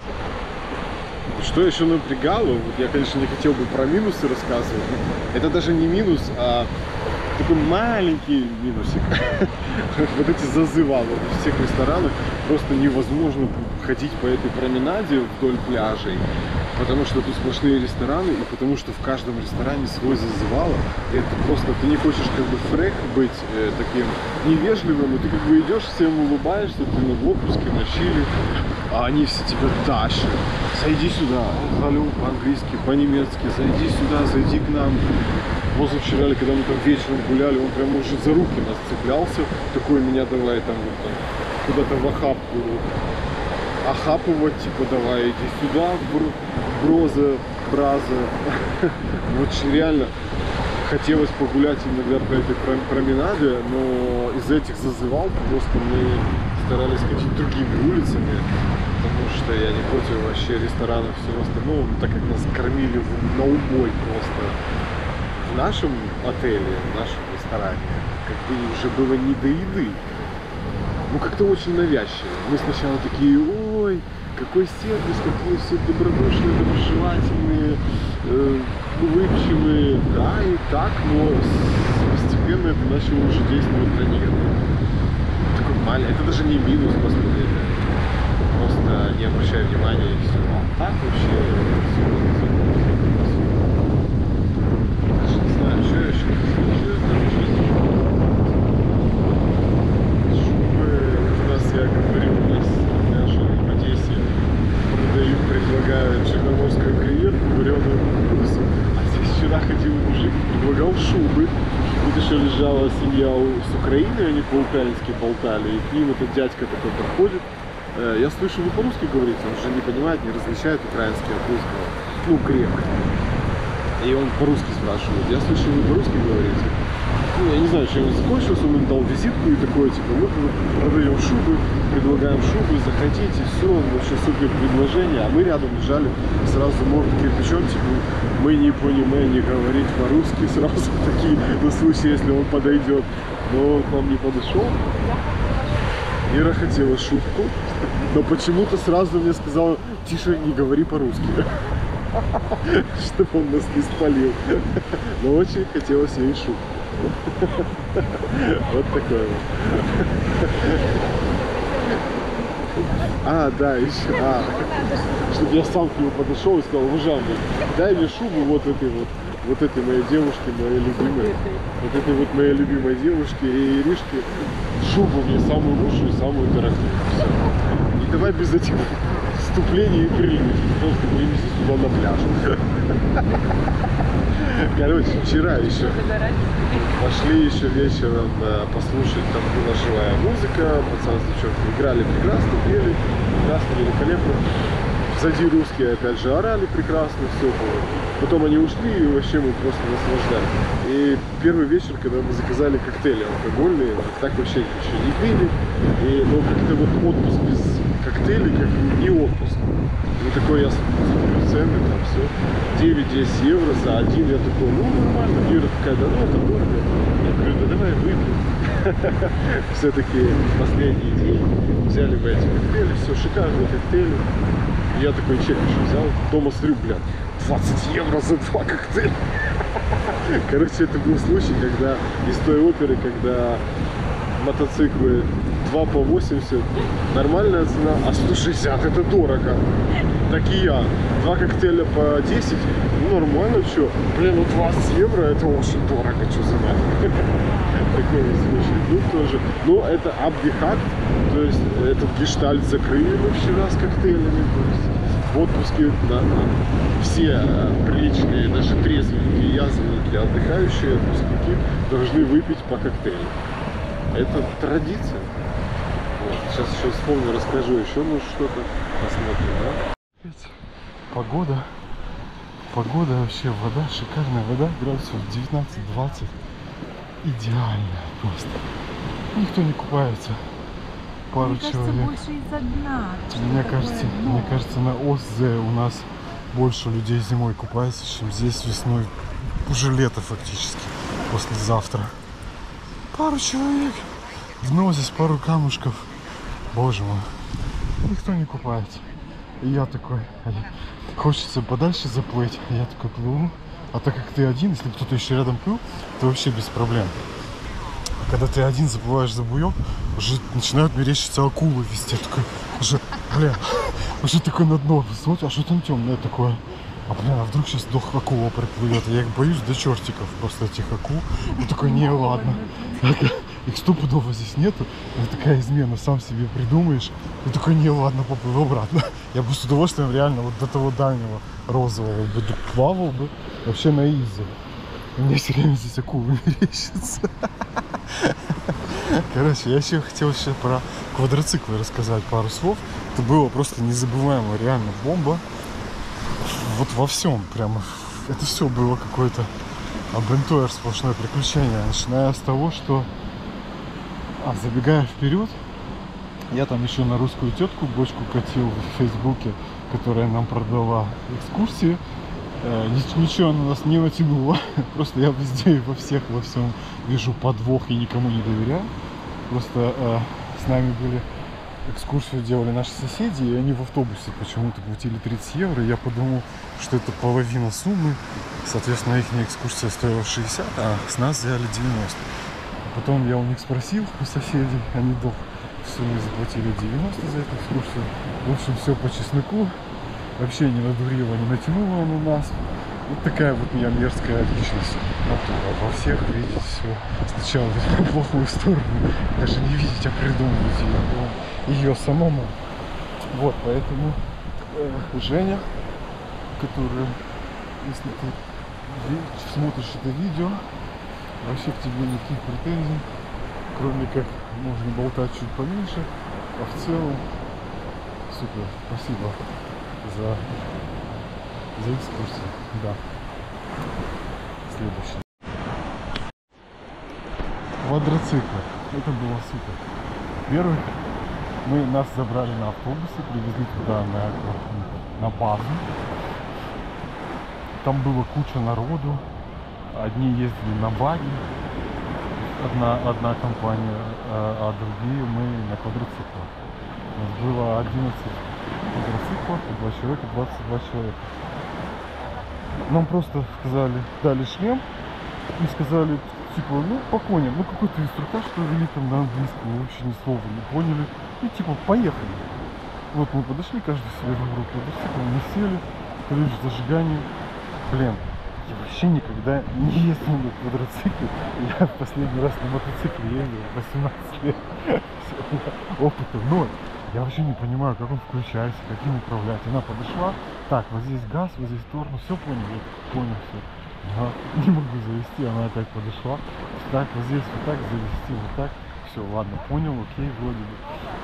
Что еще напрягало, вот я, конечно, не хотел бы про минусы рассказывать, это даже не минус, а такой маленький минусик. Вот эти зазывалы в всех ресторанах, просто невозможно ходить по этой променаде вдоль пляжей, потому что тут сплошные рестораны, и потому что в каждом ресторане свой зазывало. Это просто, ты не хочешь как бы фрек быть э, таким невежливым, и ты как бы идешь, всем улыбаешься, ты на отпуске, на чили, а они все тебя тащат. Зайди сюда, алло, по-английски, по-немецки, зайди сюда, зайди к нам. Позавчера, когда мы там вечером гуляли, он прям уже за руки нас цеплялся, такой меня давай там, вот, там куда-то в охапку охапывать, типа давай иди сюда, броза, браза. Вот реально хотелось погулять иногда по этой променаде, но из этих зазывал просто мы старались ходить другими улицами, потому что я не против вообще ресторанов и всего остального, так как нас кормили на убой просто в нашем отеле, в нашем ресторане, как бы уже было не до еды. Ну как-то очень навязчиво. Мы сначала такие, ой, какой сервис, какие все добродушные, доброжелательные, э, улыбчивые. Да, и так, но постепенно это начало уже действовать на них. Такой маленький, это даже не минус, господи. Просто не обращай внимания и все. А так вообще все, все, все. Даже не знаю, что я еще хочу. Я говорил, у нас на пляже в Одессе продают, предлагают черноморскую креветку, вареную курицу. А здесь вчера ходил мужик, предлагал шубы. Тут еще лежала семья с Украины, они по-украински болтали. И к ним этот дядька такой подходит. Я слышу, вы по-русски говорите, он же не понимает, не различает украинский от русского. Ну, грек. И он по-русски спрашивает. Я слышал, вы по-русски говорите. Ну, я не знаю, чем он закончился, он им дал визитку и такое, типа, мы продаем шубы, предлагаем шубы, захотите, все, вообще супер предложение. А мы рядом лежали, сразу морду кирпичом, типа, мы не понимаем, не говорить по-русски, сразу такие, на случай, если он подойдет. Но он к нам не подошел. Ира хотела шубку, но почему-то сразу мне сказала, тише, не говори по-русски. Чтобы он нас не спалил. Но очень хотелось ей шубку. Вот такое вот. А, да, еще. А, чтобы я сам к нему подошел и сказал, уважаемый, дай мне шубу вот этой вот, вот этой моей девушке, моей любимой. Вот этой вот моей любимой девушке и Иришке. Шубу мне самую лучшую, самую дорогую. Все. И давай без этих вступлений и прелюдий. Просто привези сюда на пляж. Короче, вчера еще пошли еще вечером послушать, там была живая музыка, пацаны с девчонками играли прекрасно, пели, прекрасно, великолепно. Сзади русские опять же орали прекрасно, все было. Потом они ушли и вообще мы просто наслаждались. И первый вечер, когда мы заказали коктейли алкогольные, так вообще ничего не пили. И, ну, как-то вот отпуск без коктейлей, как не отпуск. Ну, такой я смотрю цены, там все, девять-десять евро за один, я такой, ну, нормально. Ира такая, да ну, это дорого. Я говорю, да давай выпьем. Все-таки последний день взяли бы эти коктейли, все, шикарные коктейли. Я такой чек еще взял, дома смотрю, бля, двадцать евро за два коктейля. Короче, это был случай, когда из той оперы, когда мотоциклы два по восемьдесят, нормальная цена, а сто шестьдесят это дорого. Так и я. Два коктейля по десять, ну нормально, что? Блин, ну двадцать евро это очень дорого, что за нафиг. Такой случай был тоже. Ну, это абдихат, то есть этот гештальт закрыли мы вчера с коктейлями, то есть в отпуске на, на, все приличные, даже трезвенники, язвенники, отдыхающие отпускники должны выпить по коктейлю. Это традиция. Вот. Сейчас еще вспомню, расскажу еще, ну что-то посмотрим, да? Погода. Погода вообще, вода, шикарная вода, градусов девятнадцать-двадцать. Идеальная просто. Никто не купается. Пару Мне кажется, человек. больше из-за дна. Мне кажется, дно. мне кажется, на ОСЗ у нас больше людей зимой купается, чем здесь весной. Уже лето фактически. Послезавтра. Пару человек. Дно здесь, пару камушков. Боже мой. Никто не купается. И я такой, хочется подальше заплыть. Я такой плыву. А так как ты один, если кто-то еще рядом плыл, то вообще без проблем. Когда ты один заплываешь за буёк, уже начинают мерещиться акулы везде. Такой, уже, блин, уже такой на дно смотришь, а что там темное такое? А блин, а вдруг сейчас дух акула приплывет? Я их боюсь до чертиков просто этих акул. Ну такой, не, ладно. Их стопудово здесь нету. Это такая измена, сам себе придумаешь. И такой, не, ладно, поплыл обратно. Я бы с удовольствием реально вот до того дальнего розового бы плавал бы вообще на изи. У меня все время здесь акулы мерещатся. Короче, я еще хотел еще про квадроциклы рассказать пару слов. Это было просто незабываемо, реально бомба. Вот во всем прямо. Это все было какое-то адвентур, сплошное приключение. Начиная с того, что, а, забегая вперед, я там еще на русскую тетку бочку катил в Фейсбуке, которая нам продала экскурсии. Ничего на нас не натянуло. Просто я везде и во всех, во всем вижу подвох и никому не доверяю. Просто э, с нами были, экскурсию делали наши соседи, и они в автобусе почему-то платили тридцать евро. И я подумал, что это половина суммы. Соответственно, их экскурсия стоила шестьдесят, а с нас взяли девяносто. Потом я у них спросил, у соседей, они до суммы заплатили девяносто за эту экскурсию. В общем, все по чесноку. Вообще не надурила, не натянула на нас. Вот такая вот у меня мерзкая личность. Во всех видеть все. Сначала в плохую сторону. Даже не видеть, а придумывать ее, ее самому. Вот, поэтому э, Женя, которая, если ты смотришь это видео, вообще к тебе никаких претензий, кроме как можно болтать чуть поменьше, а в целом супер, спасибо за, за экскурсию, да. Следующий. Квадроциклы. Это было супер. Во-первых, мы нас забрали на автобусе, привезли туда на, на базу. Там было куча народу. Одни ездили на баги, одна, одна компания, а, а другие мы на квадроциклах. У нас было одиннадцать квадроциклов и два человека, двадцать два человека. Нам просто сказали, дали шлем и сказали, типа, ну, по коням, ну, какой-то инструктаж провели там на английском, мы вообще ни слова не поняли. И типа, поехали. Вот мы подошли, каждый себе выбрал квадроцикл, мы сели, ключ зажигания. Блин, я вообще никогда не ездил на квадроцикле. Я в последний раз на мотоцикле ездил в восемнадцать лет. Опыта ноль. Я вообще не понимаю, как он включается, как им управлять. Она подошла, так, вот здесь газ, вот здесь тормоз, все понял, я понял все. Я не могу завести, она опять подошла. Так, вот здесь вот так завести, вот так. Все, ладно, понял, окей, вроде бы.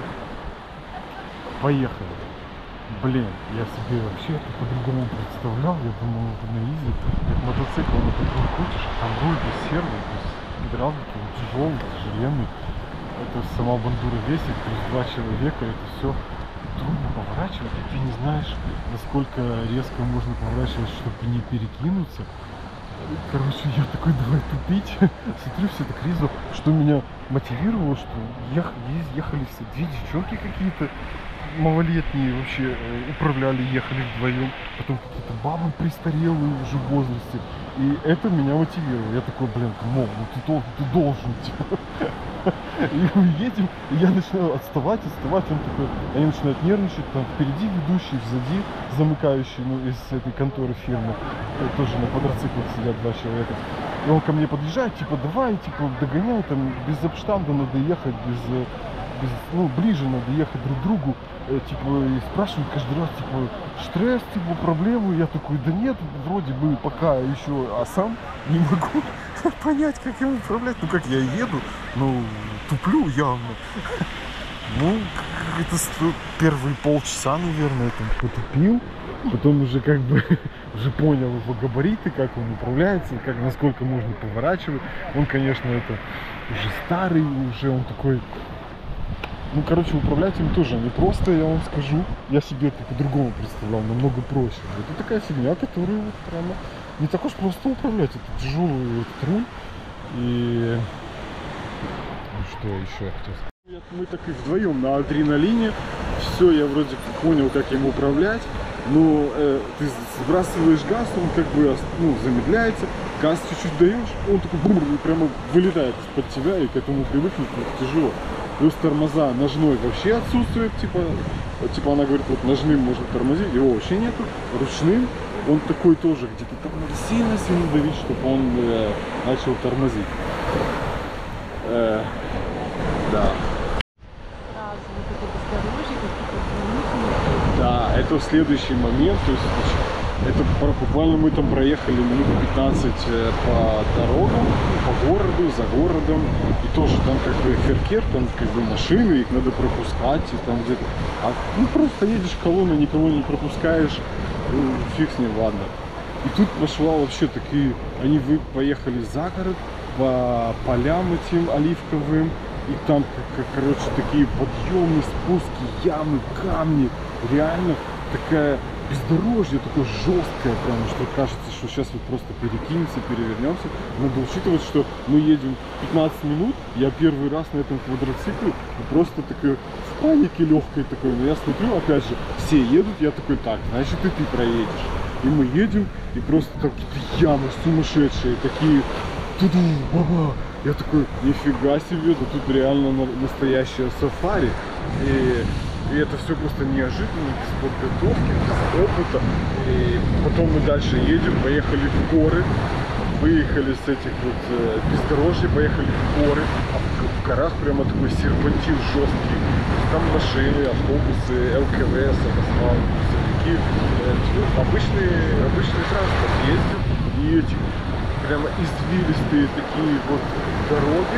Поехали. Блин, я себе вообще это по-другому представлял. Я думал, это на изи. Как мотоцикл, он такой хочешь, там руль без сервы, без гидравлики, он тяжелый, тяжеленный. Это сама бандура весит, плюс два человека, это все трудно поворачивать, и ты не знаешь, насколько резко можно поворачивать, чтобы не перекинуться. Короче, я такой, давай тупить. Смотрю, все так резво, что меня мотивировало, что ехали, ехали все, две девчонки какие-то малолетние вообще управляли, ехали вдвоем, потом какие-то бабы престарелые уже в возрасте, и это меня мотивировало. Я такой, блин, мол, ну ты, должен, ты должен, типа. И мы едем, и я начинаю отставать, отставать, он такой, они начинают нервничать, там впереди ведущий, сзади замыкающий, ну, из этой конторы фирмы, тоже на квадроциклах сидят два человека. И он ко мне подъезжает, типа, давай, типа, догоняй, там, без обштанда надо ехать, без, без, ну, ближе надо ехать друг к другу, э, типа, и спрашивают каждый раз, типа, стресс, типа, проблемы, я такой, да нет, вроде бы пока еще, а сам не могу понять, как им управлять, ну, как я еду, ну, туплю явно. Ну, это первые полчаса, наверное, там потупил, потом уже как бы уже понял его габариты, как он управляется, как насколько можно поворачивать. Он, конечно, это уже старый, уже он такой, ну, короче, управлять им тоже не просто, я вам скажу. Я себе это по-другому представлял, намного проще. Это такая фигня, которую вот прямо не так уж просто управлять. Это тяжелый этот руль. И ну, что еще я хотел сказать? Мы так и вдвоем на адреналине. Все, я вроде как понял, как им управлять. Но э, ты сбрасываешь газ, он как бы, ну, замедляется. Газ чуть-чуть даешь, он такой бур, и прямо вылетает из-под тебя, и к этому привыкнуть тяжело. Плюс тормоза ножной вообще отсутствует, типа, типа она говорит, вот ножным можно тормозить, его вообще нету. Ручным он такой тоже, где-то там надо сильно-сильно давить, чтобы он э, начал тормозить. Э, да. Да, это следующий момент, то есть это буквально мы там проехали минут пятнадцать по дорогам, по городу, за городом, и тоже там как бы феркер, там как бы машины, их надо пропускать, и там где-то, а ну просто едешь колонной, никого не пропускаешь, ну, фиг с ним, ладно. И тут пошла вообще такие, они вы поехали за город, по полям этим оливковым, и там, как, короче, такие подъемы, спуски, ямы, камни, реально такая бездорожье, такое жесткое, прямо, что кажется, что сейчас вот просто перекинемся, перевернемся. Надо учитывать, что мы едем пятнадцать минут, я первый раз на этом квадроцикле, просто такой в панике легкой такой, но я смотрю, опять же, все едут, я такой, так, значит и ты проедешь. И мы едем, и просто там какие-то ямы сумасшедшие, такие, туду, баба. Я такой, нифига себе, да тут реально настоящее сафари. И, и это все просто неожиданно, без подготовки, без опыта. И потом мы дальше едем, поехали в горы, выехали с этих вот э, бездорожья, поехали в горы. А в, в горах прямо такой серпантин жесткий. Там машины, автобусы, ЛКВ, самосвал, грузовики. Э, ну, обычный, обычный транспорт ездит. И эти прямо извилистые такие вот дороги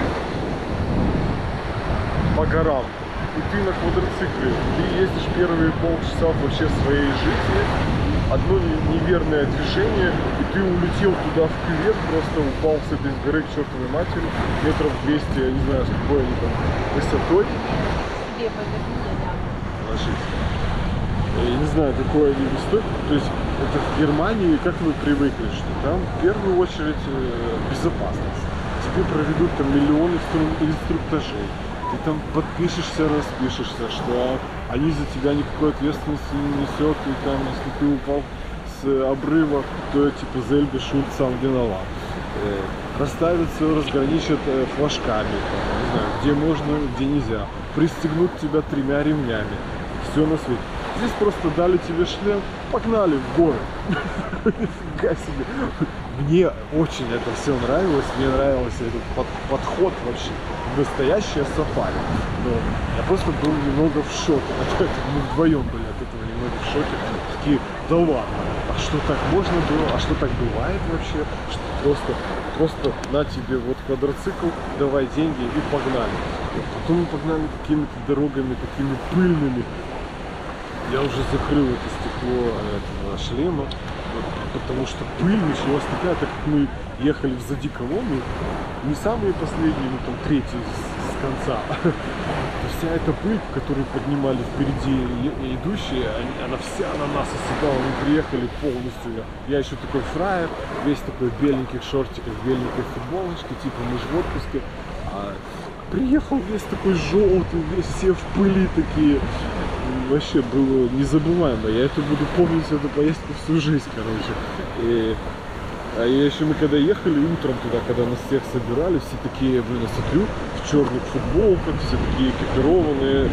по горам. И ты на квадроцикле, ты ездишь первые полчаса вообще своей жизни, одно неверное движение, и ты улетел туда в кювет, просто упал с этой горы к чертовой матери, метров двести, я не знаю, с какой они там высотой. Ложись. Я не знаю, какой они высотой. То есть это в Германии, как вы привыкли, что там в первую очередь безопасность. Тебе проведут там миллион инструктажей. Ты там подпишешься, распишешься, что они за тебя никакой ответственности не несет. И там, если ты упал с обрыва, то типа Зельбе Шульц сам виноват. Расставят все, разграничат флажками, там, не знаю, где можно, где нельзя. Пристегнут тебя тремя ремнями. Все на свете. Здесь просто дали тебе шлем, погнали в горы. Нифига себе. Мне очень это все нравилось. Мне нравился этот под, подход вообще. Настоящее сафари. Но я просто был немного в шоке от этого. Мы вдвоем были от этого немного в шоке. Такие, да ладно, а что так можно было? А что так бывает вообще? Что просто, просто на тебе вот квадроцикл, давай деньги и погнали. Потом мы погнали какими-то дорогами, такими пыльными. Я уже закрыл это стекло этого шлема, потому что пыль началась такая, так как мы ехали взади колонны, не самые последние, ну там третьи с, с конца. Вся эта пыль, которую поднимали впереди идущие, она вся на нас оседала, мы приехали полностью. Я еще такой фраер, весь такой в беленьких шортиках, в беленькой футболочке, типа мы же в отпуске. А приехал весь такой желтый, весь все в пыли такие. Вообще было незабываемо. Я это буду помнить, эту поездку всю жизнь, короче. И, а еще мы когда ехали утром туда, когда нас всех собирали, все такие, блин, я смотрю, в черных футболках, все такие экипированные,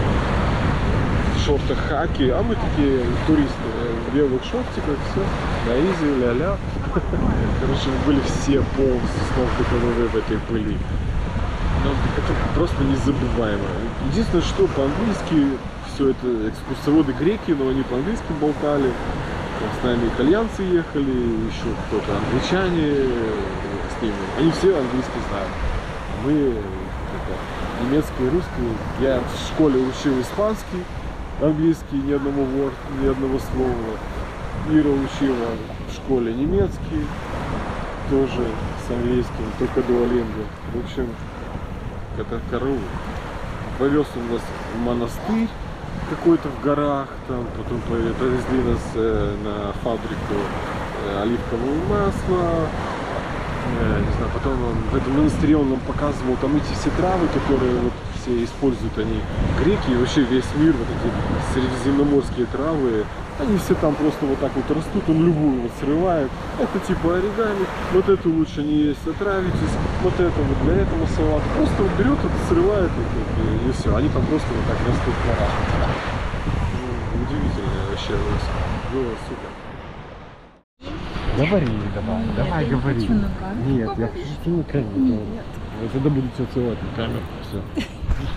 в шортах хаки, а мы такие туристы в белых шортиках, все, на изи, ля-ля. Короче, мы были все полностью с ног до головы в этой пыли. Но это просто незабываемо. Единственное, что по-английски все это экскурсоводы греки, но они по-английски болтали. Там с нами итальянцы ехали, еще кто-то англичане с ними. Они все английский знают. Мы это, немецкий и русский. Я в школе учил испанский, английский, ни одного word, ни одного слова. Ира учила в школе немецкий, тоже с английским, только дуолинго. В общем, это караул. Повез он нас в монастырь какой-то в горах, там, потом повезли нас э, на фабрику э, оливкового масла, э, не знаю, потом он, в этом монастыре он нам показывал там эти все травы, которые вот все используют они греки и вообще весь мир, вот эти средиземноморские травы, они все там просто вот так вот растут, он любую вот срывает, это типа оригами, вот это лучше не есть, отравитесь, вот это вот для этого салата, просто вот берет это, срывает и, и, и все, они там просто вот так растут в горах. Ну, удивительно вообще, было супер. Говори, давай, Нет, давай, я говори. Не хочу на камеру. Нет, я хочу на камеру. Нет. Я тогда буду тебя целовать на камеру, все.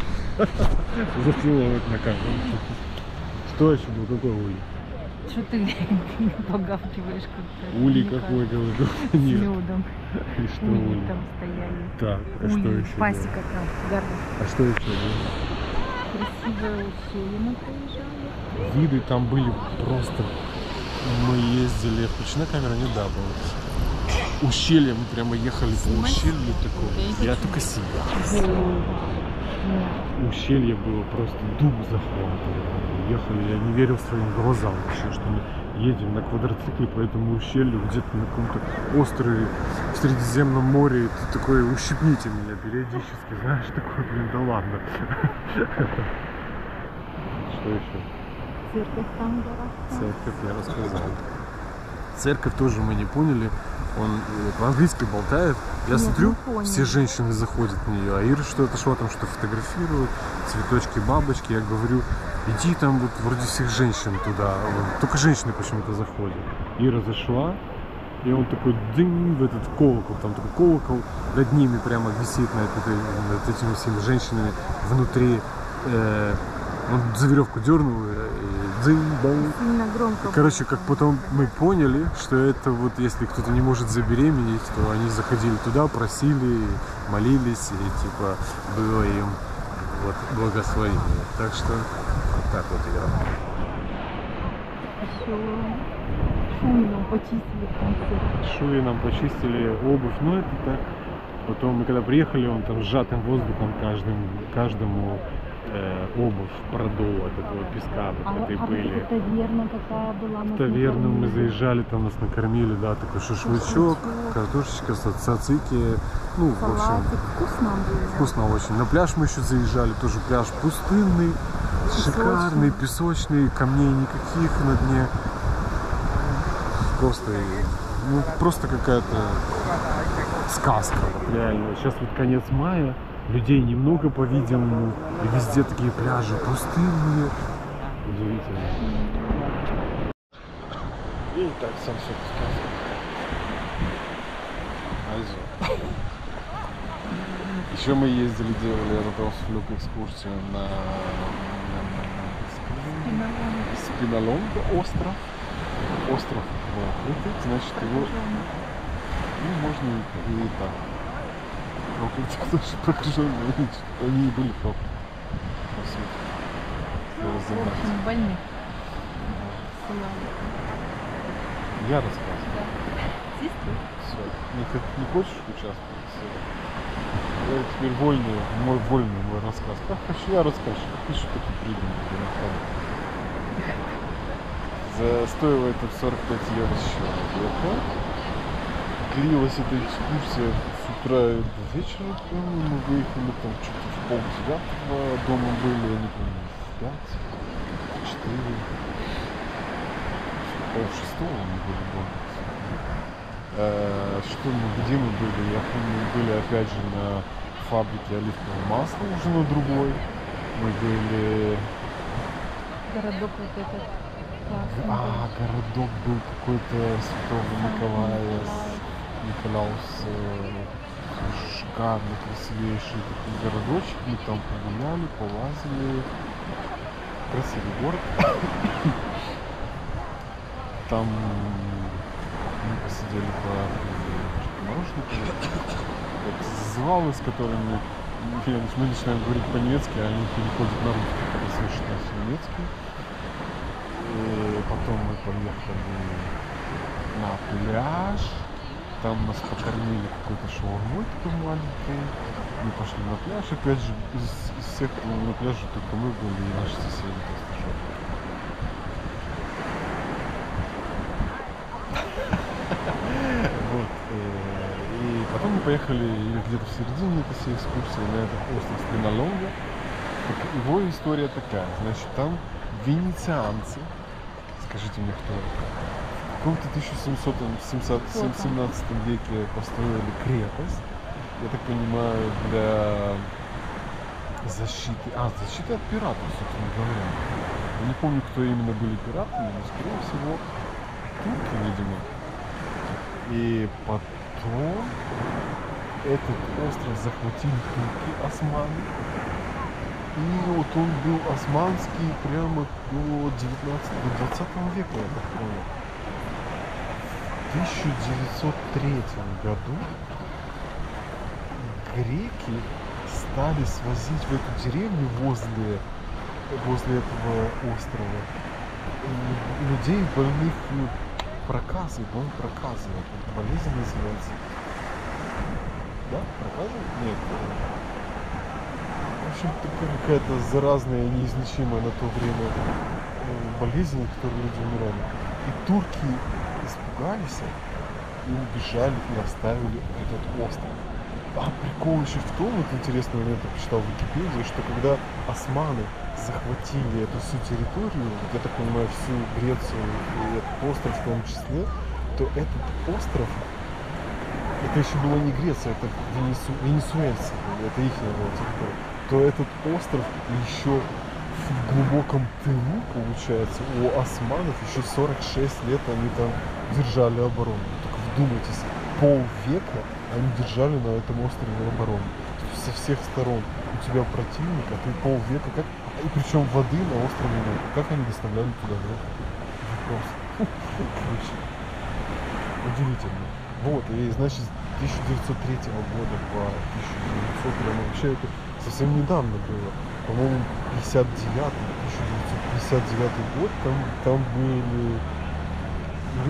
Зацеловать на камеру. Что еще был, какой улей? Что ты погавкиваешь как-то? Улей какой, говорю? С Нет. медом. И что Улей улей? там стояли. Так, а что Улей, еще? пасека там, горы. А что еще было? Красивое ущелье мы проезжали. Виды там были просто... Мы ездили, включена камера, не да, было. Ущелье, мы прямо ехали по ущелью такого. Я только сидел. Ущелье было просто дух захватывало. Ехали, я не верил своим глазам вообще, что мы едем на квадроцикле по этому ущелью, где-то на каком-то острове в Средиземном море. И ты такой, ущипните меня периодически, знаешь, такой, блин, да ладно. Что еще? Церковь там была. Церковь, я рассказал. Церковь тоже мы не поняли. Он по-английски болтает. Я Нет, смотрю, не все женщины заходят в нее, а Ира что-то шла там, что фотографирует, цветочки, бабочки. Я говорю, иди там вот вроде всех женщин туда. Только женщины почему-то заходят. Ира зашла, и он такой дынь в этот колокол. Там такой колокол над ними прямо висит, над, этой, над этими всеми женщинами внутри. Э, он за веревку дернул и дзынь-бам. Сильно громко. Короче, как потом мы поняли, что это вот если кто-то не может забеременеть, то они заходили туда, просили, молились, и типа было им вот благословение. Так что вот так вот я. Еще шуи нам почистили в конце. Шуи нам почистили обувь, ну это так. Потом мы когда приехали, он там сжатым воздухом каждым, каждому э, обувь продул от этого песка, А, от этой а пыли. вот эта таверна какая была? нас Таверну мы накормили. заезжали, там нас накормили, да, такой шашлычок, картошечка, цацики, ну, в общем, Салатик. Вкусно было. вкусно очень. На пляж мы еще заезжали, тоже пляж пустынный, шикарный, песочный, камней никаких на дне. Просто, ну, просто какая-то сказка, вот реально. Сейчас вот конец мая, людей немного, по-видимому, и везде такие пляжи пустынные. Удивительно. И так сам все сказка. Also. Еще мы ездили, делали этот Ausflug, экскурсию на Спиналонга остров. Остров открытый, значит его, ну, можно и, и так. Проклятые, кто же прокаженные, они и были прокляты, по сути. В общем, больных. Я рассказываю. Сестры? Все. Не, не хочешь участвовать? Я теперь вольный, мой вольный мой рассказ. Как хочу, я расскажу. Как хочу, так и придумаю. За... Стоило это сорок пять евро с человека. Длилась эта экскурсия с утра до вечера. Мы выехали там что-то в полдевятого. Дома были, я не помню, в пять, четыре, пол шестого мы были дома. Что мы, где мы были? Я помню, мы были опять же на фабрике оливкового масла, уже на другой. Мы были... Городок вот этот. Классный. А, городок был какой-то Святого Николая, Николаус, шикарный, красивейший такой городочек. Мы там погуляли, полазили. Красивый город. Там мы посидели по мороженку. Вот зазывалы, с которыми мы начинаем говорить по-немецки, а они переходят на русский, когда слышат нас немецкий. И потом мы поехали на пляж. Там нас покормили какой-то шаурмой такой маленькой. Мы пошли на пляж. Опять же, из, из всех на пляже только мы были и наши соседи тоже. Вот. И потом мы поехали где-то в середине этой всей экскурсии на этот остров Спиналонга. Его история такая. Значит, там венецианцы, скажите мне, кто это, в каком-то тысяча семнадцатом веке построили крепость. Я так понимаю, для защиты... А, защиты от пиратов, собственно говоря. Я не помню, кто именно были пиратами, но, скорее всего, турки, видимо. И потом этот остров захватили турки, османы. И вот он был османский прямо до девятнадцатого, до двадцатого века, я так понял. В тысяча девятьсот третьем году греки стали свозить в эту деревню возле, возле этого острова людей больных проказы, больных проказы. Это болезнь называется. Да? Проказы? Нет. В общем, такая какая-то заразная, неизлечимая на то время болезнь, от которой люди умирали. И турки испугались и убежали и оставили этот остров. А прикол еще в том, вот интересно, я это почитал в Википедии, что когда османы захватили эту всю территорию, вот я так понимаю, всю Грецию и этот остров в том числе, то этот остров, это еще была не Греция, это Венесу... венесуэльцы, это их территория, то этот остров еще в глубоком тылу, получается, у османов еще сорок шесть лет они там держали оборону. Только вдумайтесь, полвека они держали на этом острове оборону. Со всех сторон у тебя противник, а ты полвека, как... и причем воды на острове нет. Как они доставляли туда воду? Вопрос. Короче, удивительно. Вот, и значит, с тысяча девятьсот третьего года по тысяча девятьсот, прямо вообще это совсем недавно было. По-моему, пятьдесят девятый, тысяча девятьсот пятьдесят девятый год, там, там были люди,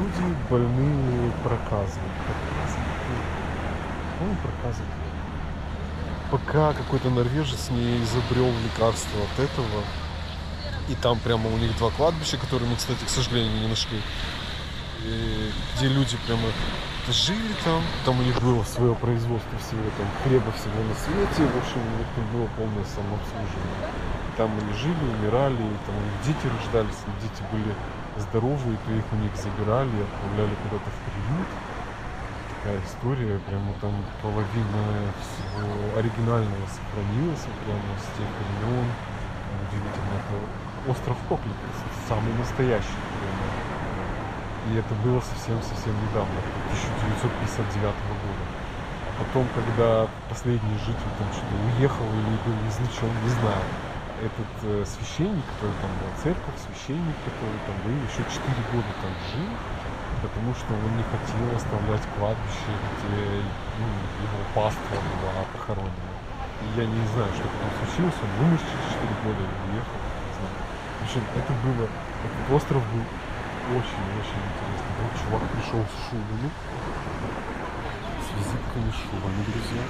больные проказы. Проказы. Ну, проказы. Пока какой-то норвежец не изобрел лекарство от этого. И там прямо у них два кладбища, которые мы, кстати, к сожалению, не нашли. И где люди прямо жили там. Там у них было свое производство всего, там хлеба всего на свете. В общем, у них там было полное самообслуживание. Там они жили, умирали, и там у них дети рождались, и дети были здоровые, то их у них забирали, отправляли куда-то в приют. Такая история, прямо там половина всего оригинального сохранилась, прямо с тех времен. Удивительно, это остров Проклятый, самый настоящий. Прямо. И это было совсем-совсем недавно, тысяча девятьсот пятьдесят девятого года. А потом, когда последний житель там что-то уехал или был излечен, не знаю, этот э, священник, который там был, церковь, священник, который там был, еще четыре года там жил, потому что он не хотел оставлять кладбище, где ну, его паства была похоронена. И я не знаю, что там случилось, он умер через четыре года и уехал, не знаю. В общем, это было, этот остров был очень-очень интересный. Вот чувак пришел с шубами, с визитками, с шубами, друзья.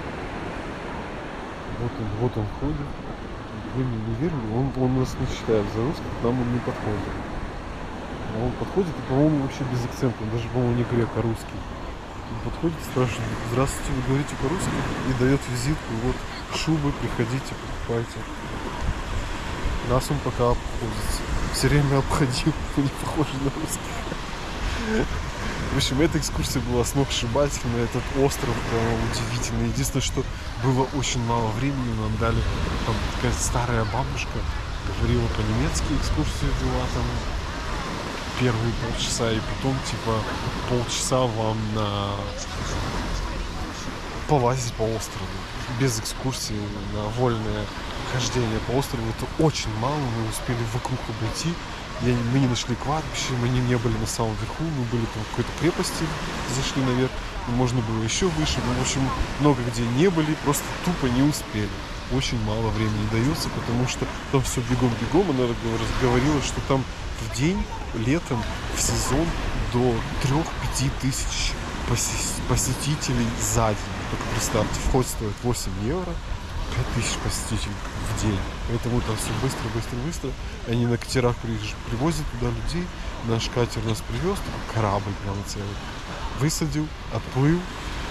Вот он, вот он ходит. Вы мне не верили, он, он нас не считает за русских, к нам он не подходит. А он подходит и, по-моему, вообще без акцента, он даже, по-моему, не грек, а русский. Он подходит, спрашивает: здравствуйте, вы говорите по-русски? И дает визитку, вот, шубы, приходите, покупайте. Нас он пока обходится. Все время обходил, не похож на русских. В общем, эта экскурсия была сногсшибательная, этот остров прямо удивительный. Единственное, что было очень мало времени, нам дали, там такая старая бабушка говорила по-немецки, экскурсию вела там первые полчаса, и потом типа полчаса вам на полазить по острову. Без экскурсии, на вольное хождение по острову. Это очень мало, мы успели вокруг обойти. Я, мы не нашли кладбище, мы не, не были на самом верху, мы были там в какой-то крепости, зашли наверх, можно было еще выше, но, в общем, много где не были, просто тупо не успели. Очень мало времени дается, потому что там все бегом-бегом, она говорила, что там в день, летом, в сезон до трёх-пяти тысяч посетителей за день. Только представьте, вход стоит восемь евро. пять тысяч посетителей в день. Поэтому там все быстро, быстро, быстро. Они на катерах привозят туда людей. Наш катер нас привез, такой корабль прямо целый. Высадил, отплыл.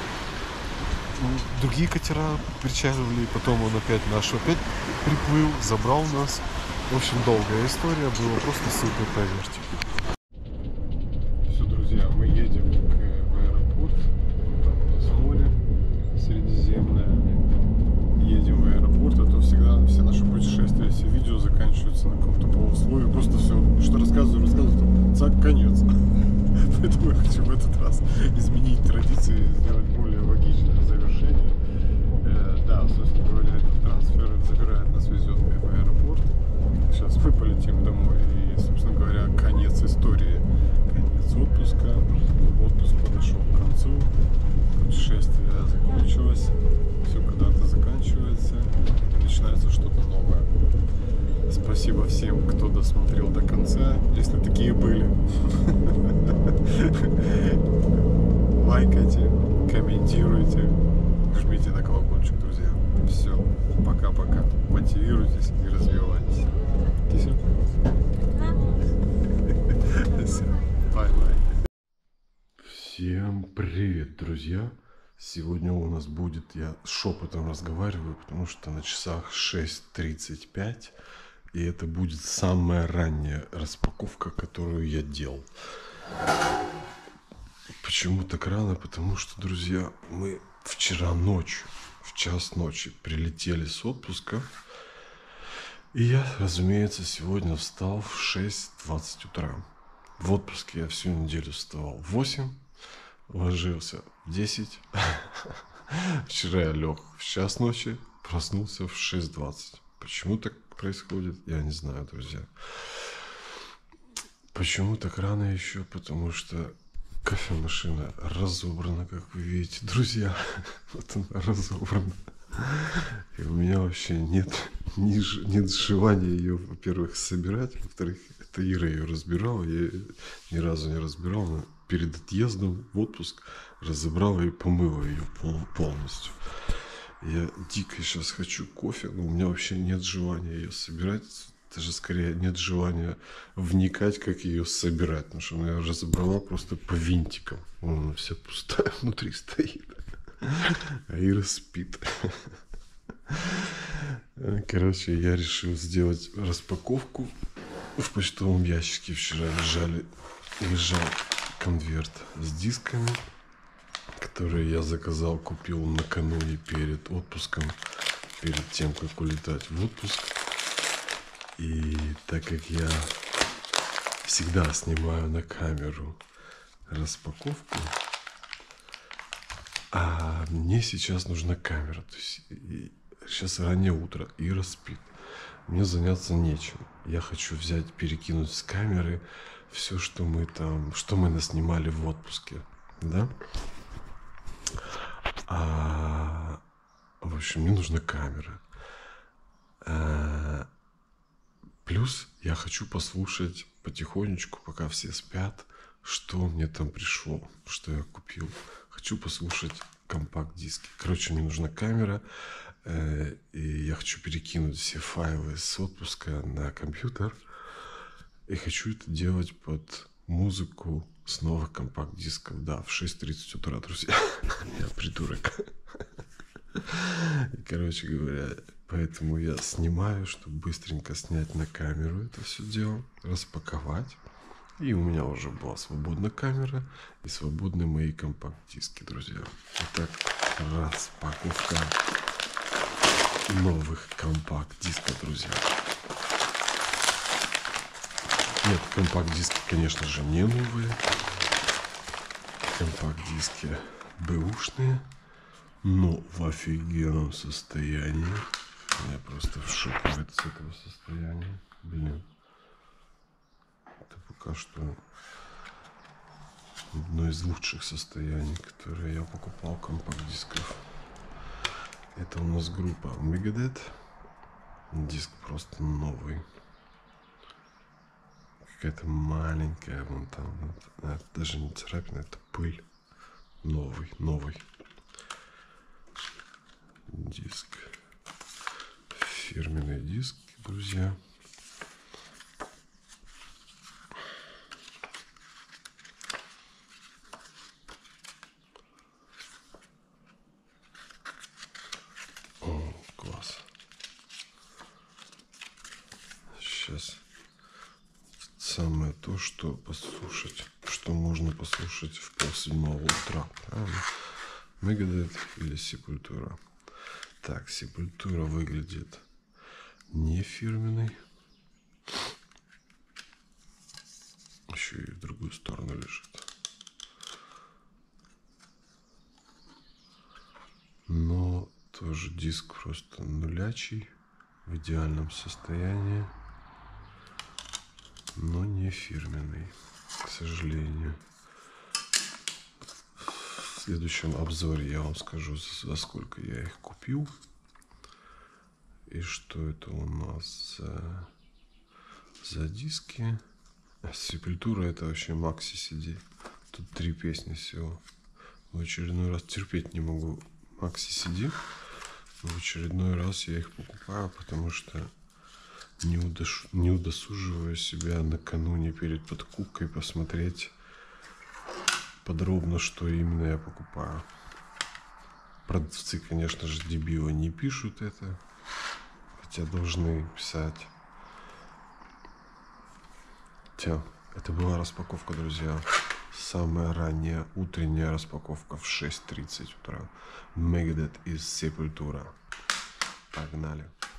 Другие катера причаливали, потом он опять наш опять приплыл, забрал нас. В общем, долгая история, было просто супер, поверьте. Все, друзья, мы едем к, в аэропорт. Там у нас море Средиземное. Едем в аэропорт, а то всегда все наши путешествия, все видео заканчиваются на каком-то полусловии. Просто все, что рассказываю, рассказываю, цак, конец. Поэтому я хочу в этот раз изменить традиции, сделать более логичное завершение. Э, да, собственно говоря, этот трансфер забирает нас, везет в аэропорт. Сейчас мы полетим домой. И, собственно говоря, конец истории. Конец отпуска. Отпуск подошел к концу. Путешествие закончилось. Все когда-то заканчивается. И начинается что-то новое. Спасибо всем, кто досмотрел до конца, если такие были. Лайкайте, комментируйте, жмите на колокольчик, друзья. Все, пока-пока. Мотивируйтесь и развивайтесь. Кися? Все, бай-бай. Всем привет, друзья. Сегодня у нас будет, я шепотом разговариваю, потому что на часах шесть тридцать пять. И это будет самая ранняя распаковка, которую я делал. Почему так рано? Потому что, друзья, мы вчера ночью, в час ночи прилетели с отпуска. И я, разумеется, сегодня встал в шесть двадцать утра. В отпуске я всю неделю вставал в восемь, ложился в десять. Вчера я лег в час ночи, проснулся в шесть двадцать. Почему так происходит, я не знаю, друзья. Почему так рано еще? Потому что кофемашина разобрана, как вы видите, друзья. Вот она разобрана. И у меня вообще нет, ни, нет желания ее, во-первых, собирать. Во-вторых, это Ира ее разбирала. Я ее ни разу не разбирал. Но перед отъездом в отпуск разобрал и помыл ее полностью. Я дико сейчас хочу кофе, но у меня вообще нет желания ее собирать. Даже скорее нет желания вникать, как ее собирать. Потому что она ее разобрала просто по винтикам. Она вся пустая внутри стоит. А Ира спит. Короче, я решил сделать распаковку. В почтовом ящике вчера лежали, лежал конверт с дисками, которые я заказал, купил накануне перед отпуском, перед тем, как улетать в отпуск. И так как я всегда снимаю на камеру распаковку, а мне сейчас нужна камера. То есть сейчас раннее утро, Ира спит. Мне заняться нечем. Я хочу взять, перекинуть с камеры все, что мы там, что мы наснимали в отпуске, да? А, в общем, мне нужна камера. А, плюс я хочу послушать потихонечку, пока все спят, что мне там пришло, что я купил. Хочу послушать компакт-диски. Короче, мне нужна камера. И я хочу перекинуть все файлы с отпуска на компьютер. И хочу это делать под музыку с новых компакт-дисков. Да, в шесть тридцать утра, друзья. Я придурок. И, короче говоря, поэтому я снимаю, чтобы быстренько снять на камеру это все дело, распаковать. И у меня уже была свободная камера и свободны мои компакт-диски, друзья. Итак, распаковка новых компакт-дисков, друзья. Нет, компакт-диски, конечно же, не новые. Компакт-диски бэушные, но в офигенном состоянии. Я просто в шоке от этого состояния. Блин. Это пока что одно из лучших состояний, которые я покупал компакт-дисков. Это у нас группа Megadeth. Диск просто новый. Какая-то маленькая вон там. Это даже не царапина, это пыль. Новый, новый. Диск. Фирменный диск, друзья. Сейчас самое то, что послушать, что можно послушать в полседьмого утра. Правильно? Megadeth или Sepultura. Так, Sepultura выглядит не фирменной. Еще и в другую сторону лежит. Но тоже диск просто нулячий, в идеальном состоянии. Но не фирменный, к сожалению. В следующем обзоре я вам скажу, за сколько я их купил. И что это у нас за, за диски. Sepultura — это вообще макси си ди. Тут три песни всего. В очередной раз терпеть не могу макси си ди. В очередной раз я их покупаю, потому что Не, удош... не удосуживаю себя накануне перед покупкой посмотреть подробно, что именно я покупаю. Продавцы, конечно же, дебилы не пишут это, хотя должны писать. Хотя это была распаковка, друзья. Самая ранняя утренняя распаковка в шесть тридцать утра. Megadeth из Sepultura. Погнали.